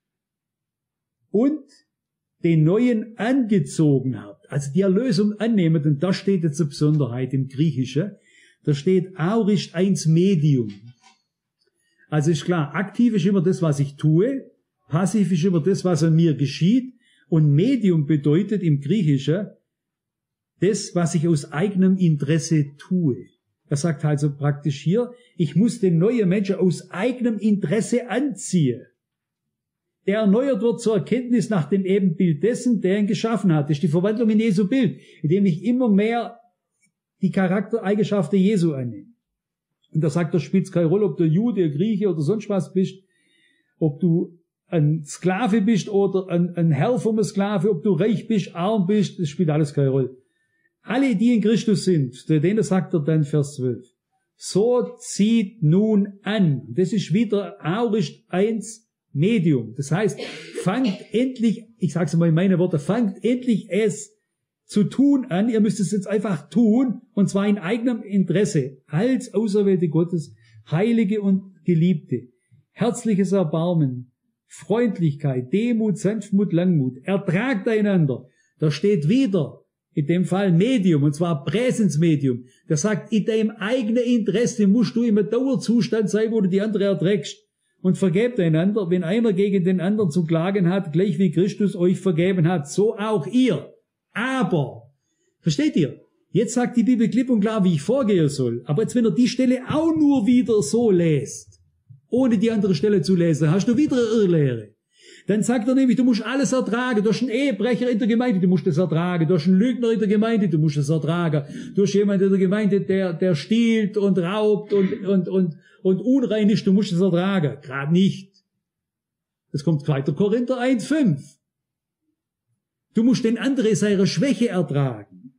Speaker 1: Und den Neuen angezogen habt, also die Erlösung annehmt, und da steht jetzt eine Besonderheit im Griechischen, da steht Aurich eins Medium. Also ist klar, aktiv ist immer das, was ich tue, passiv ist immer das, was an mir geschieht, und Medium bedeutet im Griechischen das, was ich aus eigenem Interesse tue. Er sagt also praktisch hier, ich muss den neuen Menschen aus eigenem Interesse anziehen. Der erneuert wird zur Erkenntnis nach dem Ebenbild dessen, der ihn geschaffen hat. Das ist die Verwandlung in Jesu Bild, indem ich immer mehr die Charaktereigenschaften Jesu annehme. Und da sagt er, spielt es keine Rolle, ob du Jude, Grieche oder sonst was bist, ob du ein Sklave bist oder ein, ein Herr vom Sklave, ob du reich bist, arm bist, das spielt alles keine Rolle. Alle, die in Christus sind, denen sagt er dann Vers zwölf, so zieht nun an. Das ist wieder Aurich eins Medium. Das heißt, fangt endlich, ich sage es mal in meine Worte, fangt endlich es zu tun an. Ihr müsst es jetzt einfach tun, und zwar in eigenem Interesse, als Auserwählte Gottes, Heilige und Geliebte. Herzliches Erbarmen, Freundlichkeit, Demut, Sanftmut, Langmut. Ertragt einander. Da steht wieder, in dem Fall Medium, und zwar Präsensmedium. Der sagt, in deinem eigenen Interesse musst du im Dauerzustand sein, wo du die andere erträgst. Und vergebt einander, wenn einer gegen den anderen zu klagen hat, gleich wie Christus euch vergeben hat, so auch ihr. Aber, versteht ihr? Jetzt sagt die Bibel klipp und klar, wie ich vorgehen soll. Aber jetzt, wenn er die Stelle auch nur wieder so lässt, ohne die andere Stelle zu lesen, hast du wieder eine Irrlehre. Dann sagt er nämlich, du musst alles ertragen. Du hast einen Ehebrecher in der Gemeinde, du musst das ertragen. Du hast einen Lügner in der Gemeinde, du musst das ertragen. Du hast jemanden in der Gemeinde, der, der stiehlt und raubt und, und, und, und unrein ist, du musst das ertragen. Gerade nicht. Es kommt zweiter Korinther eins, fünf. Du musst den anderen seine Schwäche ertragen.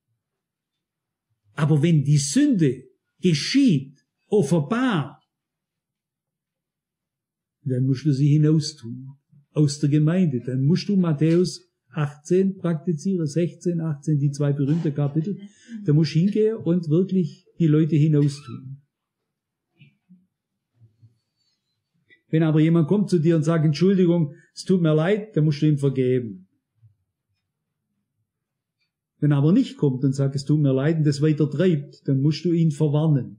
Speaker 1: Aber wenn die Sünde geschieht, offenbar, dann musst du sie hinaustun. Aus der Gemeinde. Dann musst du Matthäus achtzehn praktizieren, sechzehn, achtzehn, die zwei berühmten Kapitel. Da musst du hingehen und wirklich die Leute hinaustun. Wenn aber jemand kommt zu dir und sagt, Entschuldigung, es tut mir leid, dann musst du ihm vergeben. Wenn er aber nicht kommt und sagt, es tut mir leid und das weiter treibt, dann musst du ihn verwarnen.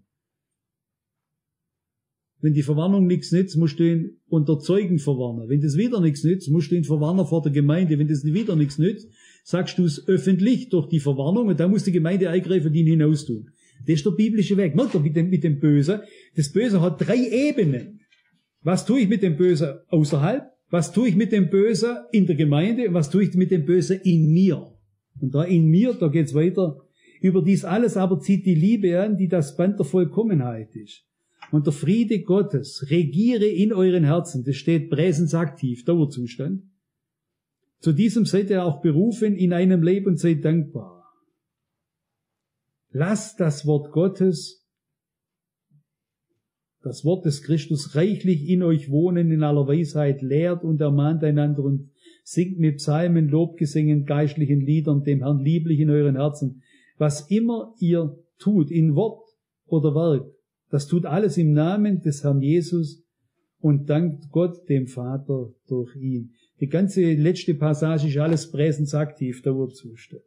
Speaker 1: Wenn die Verwarnung nichts nützt, musst du ihn unter Zeugen verwarnen. Wenn das wieder nichts nützt, musst du ihn verwarnen vor der Gemeinde. Wenn das wieder nichts nützt, sagst du es öffentlich durch die Verwarnung und dann muss die Gemeinde eingreifen und ihn hinaustun. Das ist der biblische Weg. Merkt ihr mit dem, mit dem Bösen? Das Böse hat drei Ebenen. Was tue ich mit dem Bösen außerhalb? Was tue ich mit dem Bösen in der Gemeinde? Und was tue ich mit dem Bösen in mir? Und da in mir, da geht's weiter. Über dies alles aber zieht die Liebe an, die das Band der Vollkommenheit ist. Und der Friede Gottes regiere in euren Herzen. Das steht präsensaktiv, Dauerzustand. Zu diesem seid ihr auch berufen in einem Leben und seid dankbar. Lasst das Wort Gottes, das Wort des Christus reichlich in euch wohnen in aller Weisheit, lehrt und ermahnt einander und singt mit Psalmen, Lobgesängen, geistlichen Liedern dem Herrn lieblich in euren Herzen. Was immer ihr tut, in Wort oder Werk, das tut alles im Namen des Herrn Jesus und dankt Gott dem Vater durch ihn. Die ganze letzte Passage ist alles präsensaktiv, der Urzustand.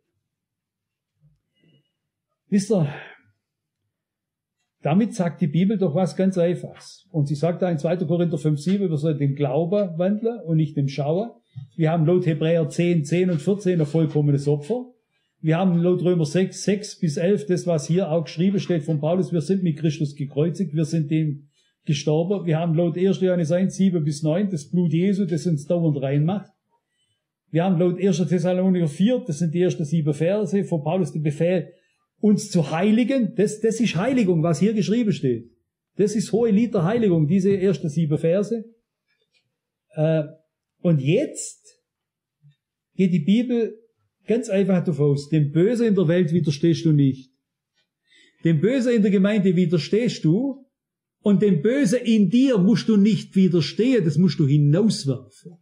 Speaker 1: Wisst ihr, damit sagt die Bibel doch was ganz Einfaches. Und sie sagt da in zweiter Korinther fünf, sieben, wir sollen dem Glauben wandeln und nicht dem Schauen. Wir haben laut Hebräer zehn, zehn und vierzehn ein vollkommenes Opfer. Wir haben laut Römer sechs, sechs bis elf, das was hier auch geschrieben steht von Paulus, wir sind mit Christus gekreuzigt, wir sind dem gestorben. Wir haben laut erster Johannes eins, sieben bis neun, das Blut Jesu, das uns dauernd reinmacht. Wir haben laut erster Thessalonicher vier, das sind die ersten sieben Verse, von Paulus der Befehl, uns zu heiligen. Das, das ist Heiligung, was hier geschrieben steht. Das ist hohe Liter Heiligung, diese ersten sieben Verse. Äh, und jetzt geht die Bibel ganz einfach davon aus, dem Bösen in der Welt widerstehst du nicht. Dem Bösen in der Gemeinde widerstehst du und dem Bösen in dir musst du nicht widerstehen, das musst du hinauswerfen.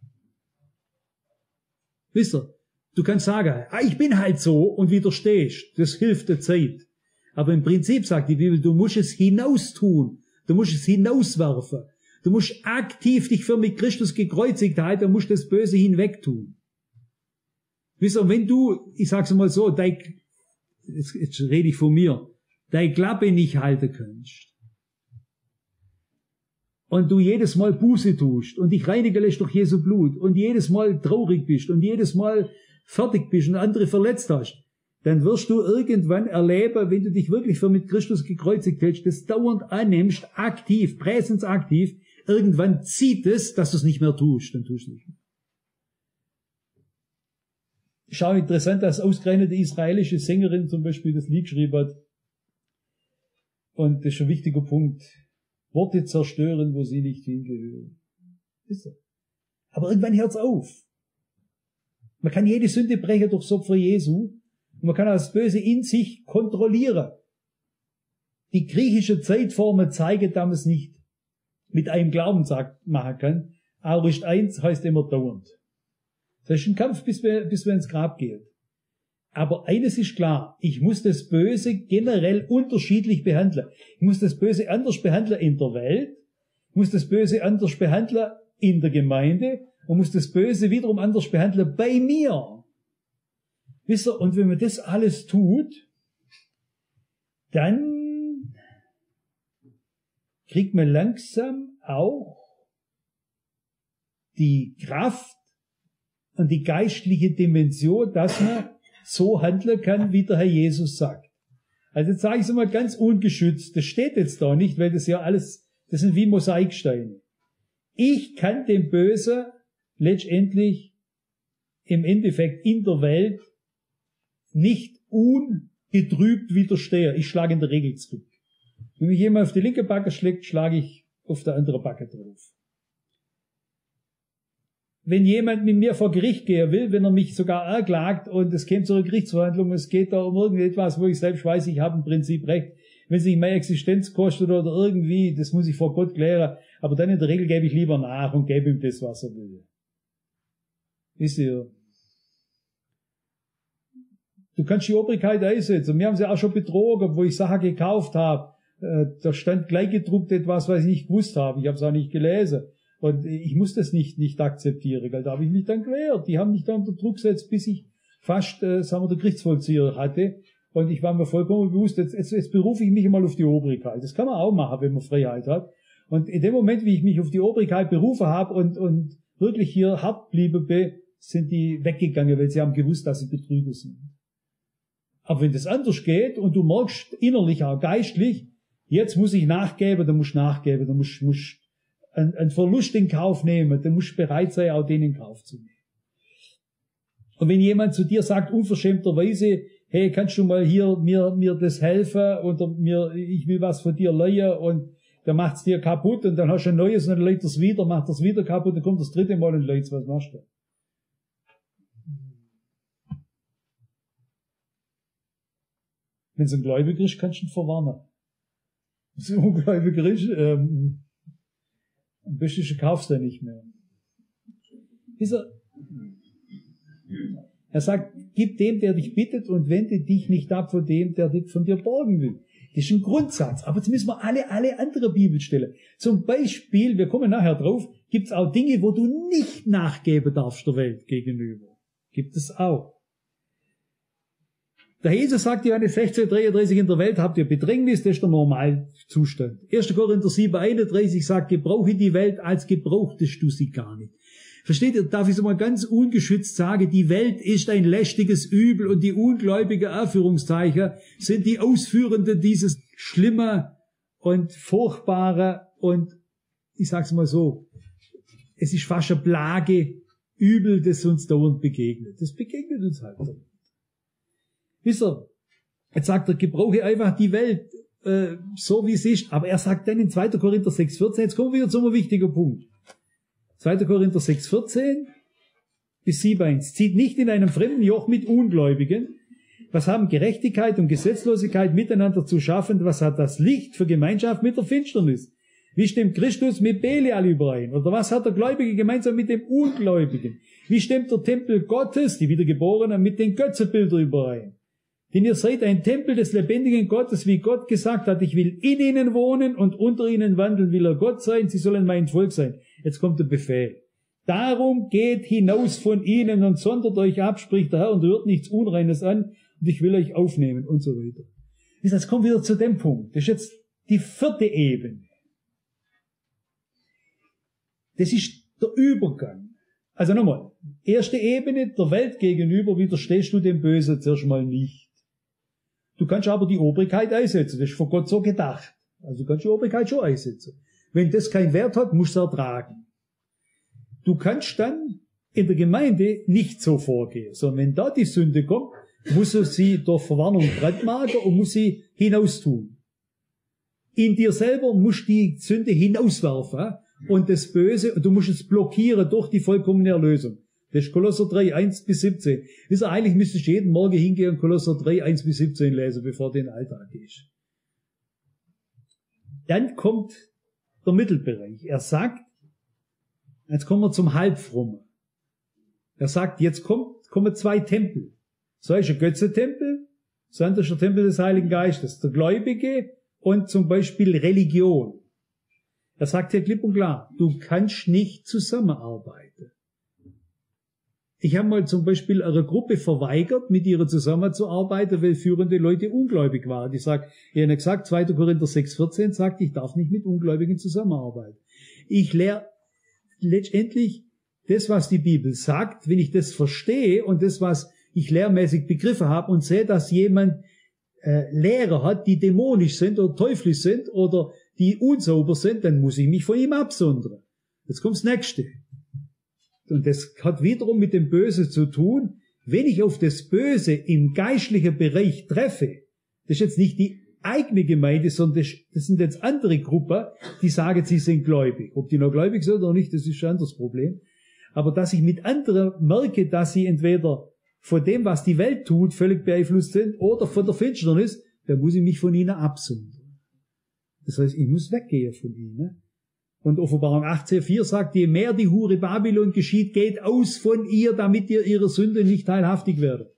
Speaker 1: Wisst ihr, du kannst sagen, ah, ich bin halt so und widerstehst, das hilft der Zeit. Aber im Prinzip sagt die Bibel, du musst es hinaustun, du musst es hinauswerfen. Du musst aktiv dich für mit Christus gekreuzigt halten, du musst das Böse hinwegtun. Wisst ihr, wenn du, ich sag's mal so, dein, jetzt, jetzt rede ich von mir, deine Klappe nicht halten kannst und du jedes Mal Buße tust und dich reinigen lässt durch Jesu Blut und jedes Mal traurig bist und jedes Mal fertig bist und andere verletzt hast, dann wirst du irgendwann erleben, wenn du dich wirklich für mit Christus gekreuzigt hältst, das dauernd annimmst, aktiv, präsensaktiv, irgendwann zieht es, dass du es nicht mehr tust, dann tust du es nicht mehr. Schau, interessant, dass ausgerechnet die israelische Sängerin zum Beispiel das Lied geschrieben hat. Und das ist ein wichtiger Punkt. Worte zerstören, wo sie nicht hingehören. Ist so. Aber irgendwann hört's auf. Man kann jede Sünde brechen durch das Opfer Jesu. Und man kann das Böse in sich kontrollieren. Die griechische Zeitformen zeigen, dass man es nicht mit einem Glaubenssakt machen kann. Aorist eins heißt immer dauernd. Das ist ein Kampf, bis wir, bis wir ins Grab gehen. Aber eines ist klar, ich muss das Böse generell unterschiedlich behandeln. Ich muss das Böse anders behandeln in der Welt, ich muss das Böse anders behandeln in der Gemeinde und muss das Böse wiederum anders behandeln bei mir. Wisst ihr, und wenn man das alles tut, dann kriegt man langsam auch die Kraft und die geistliche Dimension, dass man so handeln kann, wie der Herr Jesus sagt. Also jetzt sage ich es mal ganz ungeschützt, das steht jetzt da nicht, weil das ja alles, das sind wie Mosaiksteine. Ich kann dem Bösen letztendlich im Endeffekt in der Welt nicht ungetrübt widerstehen. Ich schlage in der Regel zurück. Wenn mich jemand auf die linke Backe schlägt, schlage ich auf der andere Backe drauf. wenn jemand mit mir vor Gericht gehen will, wenn er mich sogar anklagt und es käme zu einer Gerichtsverhandlung, es geht da um irgendetwas, wo ich selbst weiß, ich habe im Prinzip recht, wenn es nicht meine Existenz kostet oder irgendwie, das muss ich vor Gott klären, aber dann in der Regel gebe ich lieber nach und gebe ihm das, was er will. Wisst ihr? Du kannst die Obrigkeit einsetzen. Wir haben sie auch schon betrogen, wo ich Sachen gekauft habe. Äh, da stand gleich gedruckt etwas, was ich nicht gewusst habe. Ich habe es auch nicht gelesen. Und ich muss das nicht, nicht akzeptieren. Da habe ich mich dann gewehrt. Die haben mich dann unter Druck gesetzt, bis ich fast, äh, sagen wir, der Gerichtsvollzieher hatte. Und ich war mir vollkommen bewusst, jetzt, jetzt, jetzt berufe ich mich mal auf die Obrigkeit. Das kann man auch machen, wenn man Freiheit hat. Und in dem Moment, wie ich mich auf die Obrigkeit berufen habe und, und wirklich hier hart bliebe, sind die weggegangen, weil sie haben gewusst, dass sie Betrüger sind. Aber wenn das anders geht und du merkst innerlich, auch geistlich, jetzt muss ich nachgeben, dann musst du nachgeben, dann musst du einen, einen Verlust in Kauf nehmen, dann musst du bereit sein, auch den in Kauf zu nehmen. Und wenn jemand zu dir sagt, unverschämterweise, hey, kannst du mal hier mir, mir das helfen oder mir, ich will was von dir leihen und dann macht's dir kaputt und dann hast du ein neues und dann leiht es wieder, macht das wieder kaputt, dann kommt das dritte Mal und leiht's, was machst du? Wenn es ein Gläubiger ist, kannst du ihn verwarnen. Wenn es ein Ungläubiger ist, ähm, am besten kaufst du ihn nicht mehr. Dieser, er sagt, gib dem, der dich bittet und wende dich nicht ab von dem, der dich von dir borgen will. Das ist ein Grundsatz. Aber jetzt müssen wir alle, alle andere Bibelstellen. Zum Beispiel, wir kommen nachher drauf, gibt es auch Dinge, wo du nicht nachgeben darfst der Welt gegenüber. Gibt es auch. Der Jesus sagt, Johannes sechzehn, dreiunddreißig, in der Welt habt ihr Bedrängnis, das ist der Normalzustand. erster Korinther sieben, einunddreißig sagt, gebrauche die Welt, als gebrauchtest du sie gar nicht. Versteht ihr, darf ich es mal ganz ungeschützt sagen, die Welt ist ein lästiges Übel und die ungläubigen Anführungszeichen sind die Ausführenden dieses schlimme und furchtbare und, ich sag's mal so, es ist fast eine Plage, Übel, das uns dauernd begegnet. Das begegnet uns halt. Wisst ihr, jetzt sagt er, gebrauche einfach die Welt äh, so, wie es ist. Aber er sagt dann in zweiter Korinther sechs, vierzehn, jetzt kommen wir wieder zu einem wichtigen Punkt. zweiter Korinther sechs, vierzehn bis sieben, eins. Zieht nicht in einem fremden Joch mit Ungläubigen. Was haben Gerechtigkeit und Gesetzlosigkeit miteinander zu schaffen? Was hat das Licht für Gemeinschaft mit der Finsternis? Wie stimmt Christus mit Belial überein? Oder was hat der Gläubige gemeinsam mit dem Ungläubigen? Wie stimmt der Tempel Gottes, die Wiedergeborenen, mit den Götzenbildern überein? Denn ihr seid ein Tempel des lebendigen Gottes, wie Gott gesagt hat, ich will in ihnen wohnen und unter ihnen wandeln, will er Gott sein, sie sollen mein Volk sein. Jetzt kommt der Befehl. Darum geht hinaus von ihnen und sondert euch ab, spricht der Herr, und rührt nichts Unreines an, und ich will euch aufnehmen, und so weiter. Jetzt kommen wir wieder zu dem Punkt. Das ist jetzt die vierte Ebene. Das ist der Übergang. Also nochmal, erste Ebene, der Welt gegenüber widerstehst du dem Bösen zuerst mal nicht. Du kannst aber die Obrigkeit einsetzen. Das ist von Gott so gedacht. Also du kannst die Obrigkeit schon einsetzen. Wenn das keinen Wert hat, musst du es ertragen. Du kannst dann in der Gemeinde nicht so vorgehen, sondern wenn da die Sünde kommt, musst du sie durch Verwarnung brandmarken und musst sie hinaustun. In dir selber musst du die Sünde hinauswerfen und das Böse, und du musst es blockieren durch die vollkommene Erlösung. Das ist Kolosser drei, eins bis siebzehn. Wisst ihr, eigentlich müsstest du jeden Morgen hingehen und Kolosser drei, eins bis siebzehn lesen, bevor du in den Alltag gehst. Dann kommt der Mittelbereich. Er sagt, jetzt kommen wir zum Halbfrommen. Er sagt, jetzt kommt, kommen zwei Tempel. So ist ein Götzentempel, so ist der Tempel des Heiligen Geistes, der Gläubige und zum Beispiel Religion. Er sagt hier klipp und klar, du kannst nicht zusammenarbeiten. Ich habe mal zum Beispiel eine Gruppe verweigert, mit ihrer zusammenzuarbeiten, weil führende Leute ungläubig waren. Ich sage, ich habe gesagt, zweiter Korinther sechs, vierzehn sagt, ich darf nicht mit Ungläubigen zusammenarbeiten. Ich lehre letztendlich das, was die Bibel sagt, wenn ich das verstehe und das, was ich lehrmäßig begriffen habe und sehe, dass jemand äh, Lehrer hat, die dämonisch sind oder teuflisch sind oder die unsauber sind, dann muss ich mich von ihm absondern. Jetzt kommt das Nächste. Und das hat wiederum mit dem Bösen zu tun. Wenn ich auf das Böse im geistlichen Bereich treffe, das ist jetzt nicht die eigene Gemeinde, sondern das sind jetzt andere Gruppen, die sagen, sie sind gläubig. Ob die noch gläubig sind oder nicht, das ist ein anderes Problem. aber dass ich mit anderen merke, dass sie entweder von dem, was die Welt tut, völlig beeinflusst sind oder von der Finsternis, dann muss ich mich von ihnen absondern. Das heißt, ich muss weggehen von ihnen. Und Offenbarung achtzehn vier sagt, je mehr die Hure Babylon geschieht, geht aus von ihr, damit ihr ihrer Sünde nicht teilhaftig werdet.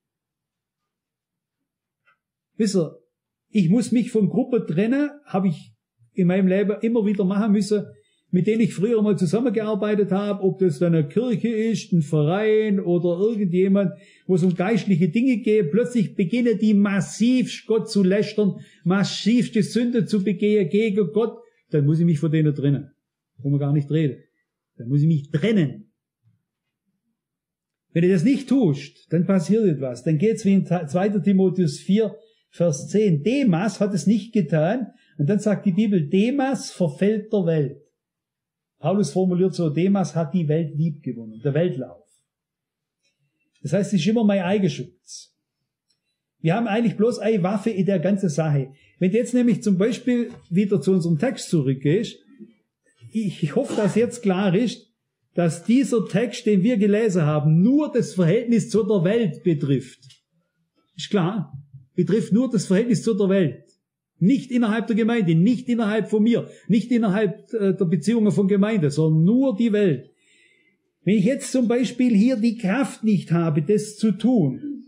Speaker 1: Wisst ihr, ich muss mich von Gruppen trennen, habe ich in meinem Leben immer wieder machen müssen, mit denen ich früher mal zusammengearbeitet habe, ob das dann eine Kirche ist, ein Verein oder irgendjemand, wo es um geistliche Dinge geht. Plötzlich beginnen die massiv Gott zu lästern, massivste Sünde zu begehen gegen Gott. Dann muss ich mich von denen trennen. Wo man gar nicht reden. Dann muss ich mich trennen. Wenn du das nicht tust, dann passiert etwas. Dann geht's wie in zweiter Timotheus vier, Vers zehn. Demas hat es nicht getan. Und dann sagt die Bibel, Demas verfällt der Welt. Paulus formuliert so, Demas hat die Welt lieb gewonnen, der Weltlauf. Das heißt, es ist immer mein Eigenschutz. Wir haben eigentlich bloß eine Waffe in der ganzen Sache. Wenn du jetzt nämlich zum Beispiel wieder zu unserem Text zurückgehst, ich hoffe, dass jetzt klar ist, dass dieser Text, den wir gelesen haben, nur das Verhältnis zu der Welt betrifft. Ist klar? Betrifft nur das Verhältnis zu der Welt. Nicht innerhalb der Gemeinde, nicht innerhalb von mir, nicht innerhalb der Beziehungen von Gemeinde, sondern nur die Welt. Wenn ich jetzt zum Beispiel hier die Kraft nicht habe, das zu tun,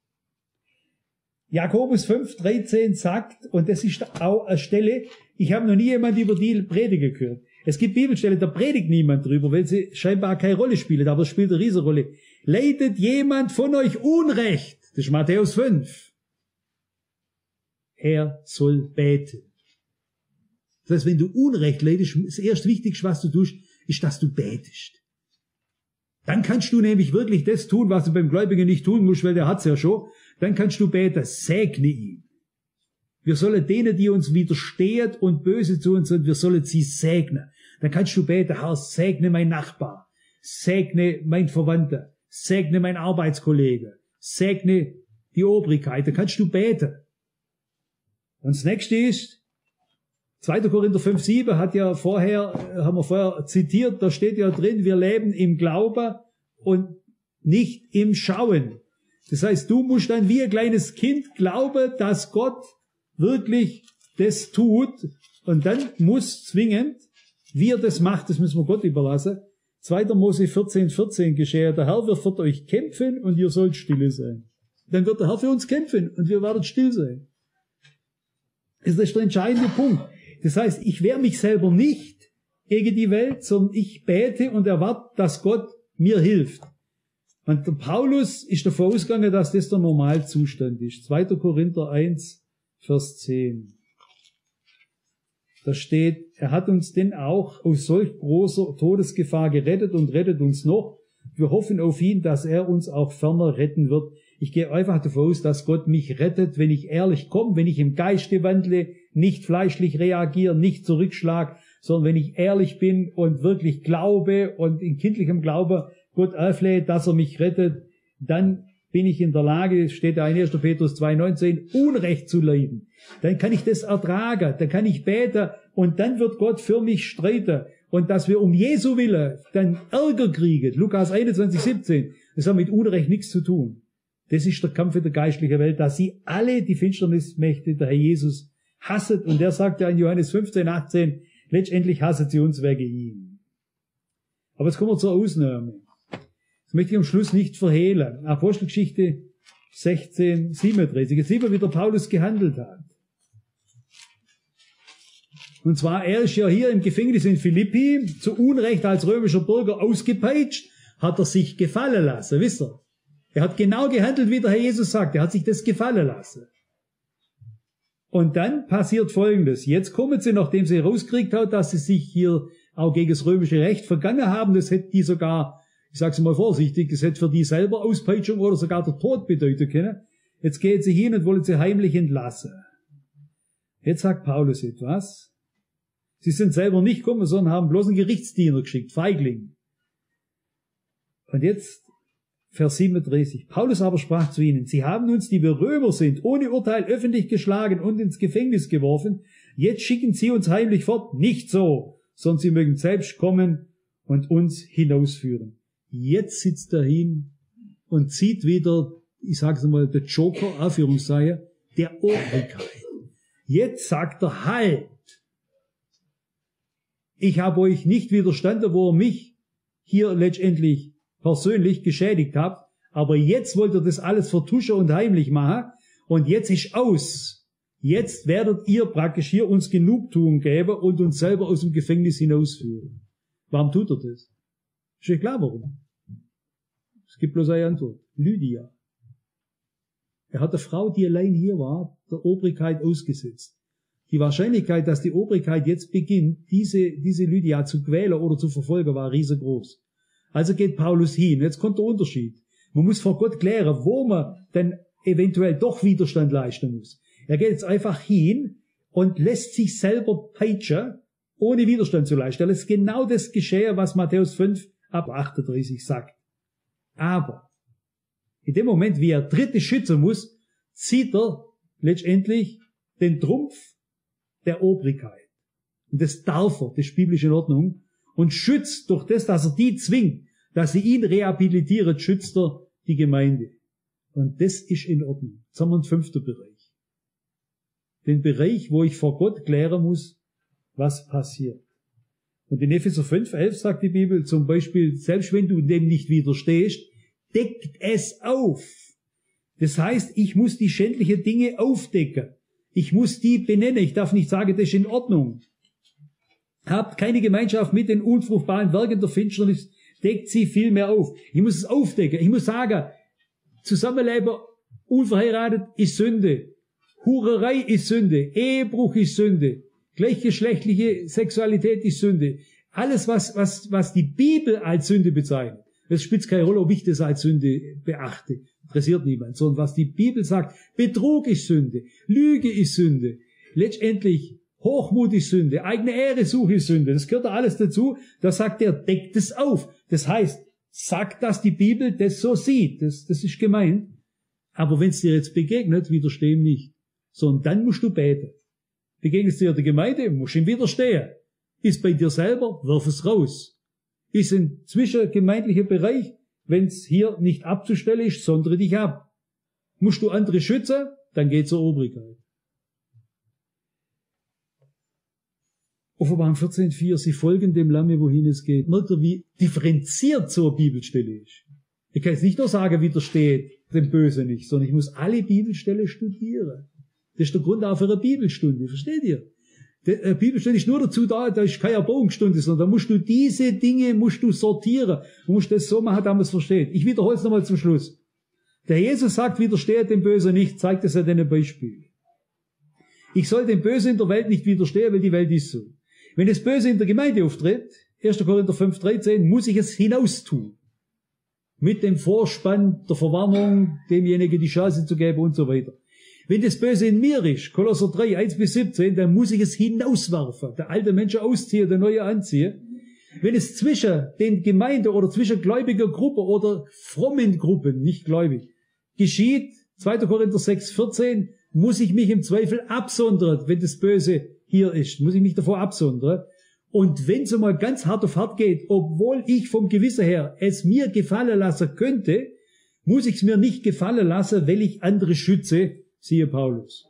Speaker 1: Jakobus fünf dreizehn sagt, und das ist auch eine Stelle, ich habe noch nie jemand über die predigen gehört. Es gibt Bibelstellen, da predigt niemand drüber, weil sie scheinbar keine Rolle spielen, aber es spielt eine Riesenrolle. Leidet jemand von euch Unrecht? Das ist Matthäus fünf. Er soll beten. Das heißt, wenn du Unrecht leidest, das erste Wichtigste, was du tust, ist, dass du betest. Dann kannst du nämlich wirklich das tun, was du beim Gläubigen nicht tun musst, weil der hat's ja schon. Dann kannst du beten, segne ihn. Wir sollen denen, die uns widerstehen und böse zu uns sind, wir sollen sie segnen. Dann kannst du beten, Herr, segne mein Nachbar, segne mein Verwandter, segne mein Arbeitskollege, segne die Obrigkeit. Dann kannst du beten. Und das nächste ist, zweiter Korinther fünf sieben hat ja vorher, haben wir vorher zitiert, da steht ja drin, wir leben im Glauben und nicht im Schauen. Das heißt, du musst dann wie ein kleines Kind glauben, dass Gott wirklich das tut, und dann muss zwingend, wie er das macht, das müssen wir Gott überlassen. zweiter Mose vierzehn vierzehn geschehe, der Herr wird für euch kämpfen und ihr sollt stille sein. Dann wird der Herr für uns kämpfen und wir werden still sein. Das ist der entscheidende Punkt. Das heißt, ich wehre mich selber nicht gegen die Welt, sondern ich bete und erwarte, dass Gott mir hilft. Und der Paulus ist davon ausgegangen, dass das der Normalzustand ist. zweiter Korinther eins, Vers zehn. Da steht, er hat uns denn auch aus solch großer Todesgefahr gerettet und rettet uns noch. Wir hoffen auf ihn, dass er uns auch ferner retten wird. Ich gehe einfach davon aus, dass Gott mich rettet, wenn ich ehrlich komme, wenn ich im Geiste wandle, nicht fleischlich reagiere, nicht zurückschlag, sondern wenn ich ehrlich bin und wirklich glaube und in kindlichem Glaube Gott auflädt, dass er mich rettet, dann bin ich in der Lage, steht da in erster Petrus zwei neunzehn, Unrecht zu leiden. Dann kann ich das ertragen, dann kann ich beten und dann wird Gott für mich streiten. Und dass wir um Jesu Willen dann Ärger kriegen, Lukas einundzwanzig siebzehn, das hat mit Unrecht nichts zu tun. Das ist der Kampf in der geistlichen Welt, dass sie alle die Finsternismächte der Herr Jesus hassen. Und der sagt ja in Johannes fünfzehn achtzehn, letztendlich hassen sie uns wegen ihm. Aber jetzt kommen wir zur Ausnahme. Das möchte ich am Schluss nicht verhehlen. Apostelgeschichte sechzehn siebenunddreißig. Jetzt sieht man, wie der Paulus gehandelt hat. Und zwar, er ist ja hier im Gefängnis in Philippi, zu Unrecht als römischer Bürger ausgepeitscht, hat er sich gefallen lassen, wisst ihr? Er hat genau gehandelt, wie der Herr Jesus sagt. Er hat sich das gefallen lassen. Und dann passiert Folgendes. Jetzt kommen sie, nachdem sie rauskriegt hat, dass sie sich hier auch gegen das römische Recht vergangen haben. Das hätte die sogar, ich sage es mal vorsichtig, das hätte für die selber Auspeitschung oder sogar der Tod bedeuten können. Jetzt geht sie hin und wollen sie heimlich entlassen. Jetzt sagt Paulus etwas. Sie sind selber nicht gekommen, sondern haben bloß einen Gerichtsdiener geschickt, Feigling. Und jetzt Vers siebenunddreißig. Paulus aber sprach zu ihnen, sie haben uns, die wir Römer sind, ohne Urteil öffentlich geschlagen und ins Gefängnis geworfen. Jetzt schicken sie uns heimlich fort. Nicht so, sondern sie mögen selbst kommen und uns hinausführen. Jetzt sitzt er hin und zieht wieder, ich sage es mal, der Joker, Anführungszeichen, der Obrigkeit. Jetzt sagt er, halt! Ich habe euch nicht widerstanden, wo ihr mich hier letztendlich persönlich geschädigt habt, aber jetzt wollt ihr das alles vertuschen und heimlich machen und jetzt ist aus. Jetzt werdet ihr praktisch hier uns Genugtuung geben und uns selber aus dem Gefängnis hinausführen. Warum tut er das? Ist euch klar, warum? Es gibt bloß eine Antwort. Lydia. Er hat eine Frau, die allein hier war, der Obrigkeit ausgesetzt. Die Wahrscheinlichkeit, dass die Obrigkeit jetzt beginnt, diese, diese Lydia zu quälen oder zu verfolgen, war riesengroß. Also geht Paulus hin. Jetzt kommt der Unterschied. Man muss vor Gott klären, wo man denn eventuell doch Widerstand leisten muss. Er geht jetzt einfach hin und lässt sich selber peitschen, ohne Widerstand zu leisten. Er lässt genau das geschehen, was Matthäus fünf ab achtunddreißig sagt. Aber in dem Moment, wie er Dritte schützen muss, zieht er letztendlich den Trumpf der Obrigkeit. Und das darf er, das ist biblische in Ordnung, und schützt durch das, dass er die zwingt, dass sie ihn rehabilitiert, schützt er die Gemeinde. Und das ist in Ordnung. Jetzt haben wir einen fünften Bereich. Den Bereich, wo ich vor Gott klären muss, was passiert. Und in Epheser fünf, elf sagt die Bibel zum Beispiel, selbst wenn du dem nicht widerstehst, deckt es auf. Das heißt, ich muss die schändlichen Dinge aufdecken. Ich muss die benennen. Ich darf nicht sagen, das ist in Ordnung. Habt keine Gemeinschaft mit den unfruchtbaren Werken der Finsternis, deckt sie viel mehr auf. Ich muss es aufdecken. Ich muss sagen, Zusammenleben unverheiratet ist Sünde. Hurerei ist Sünde. Ehebruch ist Sünde. Gleichgeschlechtliche Sexualität ist Sünde. Alles, was, was, was die Bibel als Sünde bezeichnet. Es spielt keine Rolle, ob ich das als Sünde beachte. Interessiert niemand. Sondern was die Bibel sagt, Betrug ist Sünde. Lüge ist Sünde. Letztendlich Hochmut ist Sünde. Eigene Ehresuche ist Sünde. Das gehört da alles dazu. Da sagt er, deckt es auf. Das heißt, sagt, dass die Bibel das so sieht. Das, das ist gemeint. Aber wenn es dir jetzt begegnet, widersteh ihm nicht. Sondern dann musst du beten. Begegnest dir der Gemeinde, musst ihm widerstehen. Ist bei dir selber, wirf es raus. Ist ein zwischengemeindlicher Bereich, wenn es hier nicht abzustellen ist, sondere dich ab. Musst du andere schützen, dann geh zur Obrigkeit. Offenbarung vierzehn vier, sie folgen dem Lamme, wohin es geht. Merkt ihr, wie differenziert so eine Bibelstelle ist? Ich kann jetzt nicht nur sagen, widersteht dem Böse nicht, sondern ich muss alle Bibelstellen studieren. Das ist der Grund auch für eine Bibelstunde, versteht ihr? Die Bibelstunde ist nur dazu da, da ist keine Erbauungsstunde, sondern da musst du diese Dinge, musst du sortieren. Du musst das so machen, dass man es versteht. Ich wiederhole es nochmal zum Schluss. Der Jesus sagt, widersteht dem Bösen nicht, zeigt es an einem Beispiel. Ich soll dem Bösen in der Welt nicht widerstehen, weil die Welt ist so. Wenn das Böse in der Gemeinde auftritt, erster Korinther fünf dreizehn, muss ich es hinaustun. Mit dem Vorspann der Verwarnung, demjenigen die Chance zu geben und so weiter. Wenn das Böse in mir ist, Kolosser drei, eins bis siebzehn, dann muss ich es hinauswerfen, der alte Mensch ausziehen, der neue anziehen. Wenn es zwischen den Gemeinden oder zwischen gläubiger Gruppe oder frommen Gruppen, nicht gläubig, geschieht, zweiter Korinther sechs vierzehn, muss ich mich im Zweifel absondern, wenn das Böse hier ist, muss ich mich davor absondern. Und wenn es einmal ganz hart auf hart geht, obwohl ich vom Gewissen her es mir gefallen lassen könnte, muss ich es mir nicht gefallen lassen, weil ich andere schütze, siehe Paulus.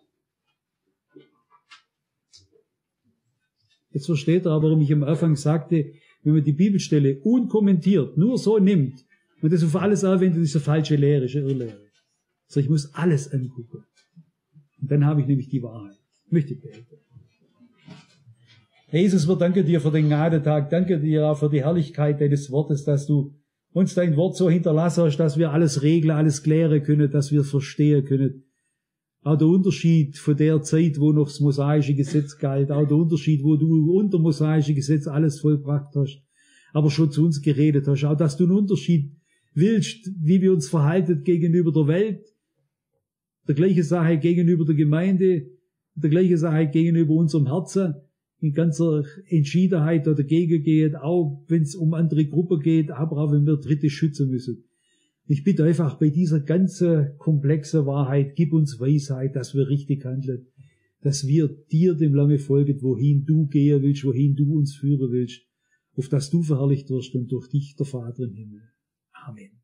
Speaker 1: Jetzt versteht er aber, warum ich am Anfang sagte, wenn man die Bibelstelle unkommentiert nur so nimmt und das auf alles anwendet, ist eine falsche Lehre, ist eine Irrlehre. Also ich muss alles angucken. Und dann habe ich nämlich die Wahrheit. Ich möchte beten. Jesus, wir danken dir für den Gnadentag, danke dir auch für die Herrlichkeit deines Wortes, dass du uns dein Wort so hinterlassen hast, dass wir alles regeln, alles klären können, dass wir es verstehen können. Auch der Unterschied von der Zeit, wo noch das mosaische Gesetz galt, auch der Unterschied, wo du unter mosaische Gesetz alles vollbracht hast, aber schon zu uns geredet hast, auch dass du einen Unterschied willst, wie wir uns verhalten gegenüber der Welt, der gleiche Sache gegenüber der Gemeinde, der gleiche Sache gegenüber unserem Herzen, in ganzer Entschiedenheit da dagegen geht, auch wenn es um andere Gruppen geht, aber auch wenn wir Dritte schützen müssen. Ich bitte einfach bei dieser ganzen komplexen Wahrheit, gib uns Weisheit, dass wir richtig handeln, dass wir dir, dem Lamme, folgen, wohin du gehen willst, wohin du uns führen willst. auf dass du verherrlicht wirst und durch dich der Vater im Himmel. Amen.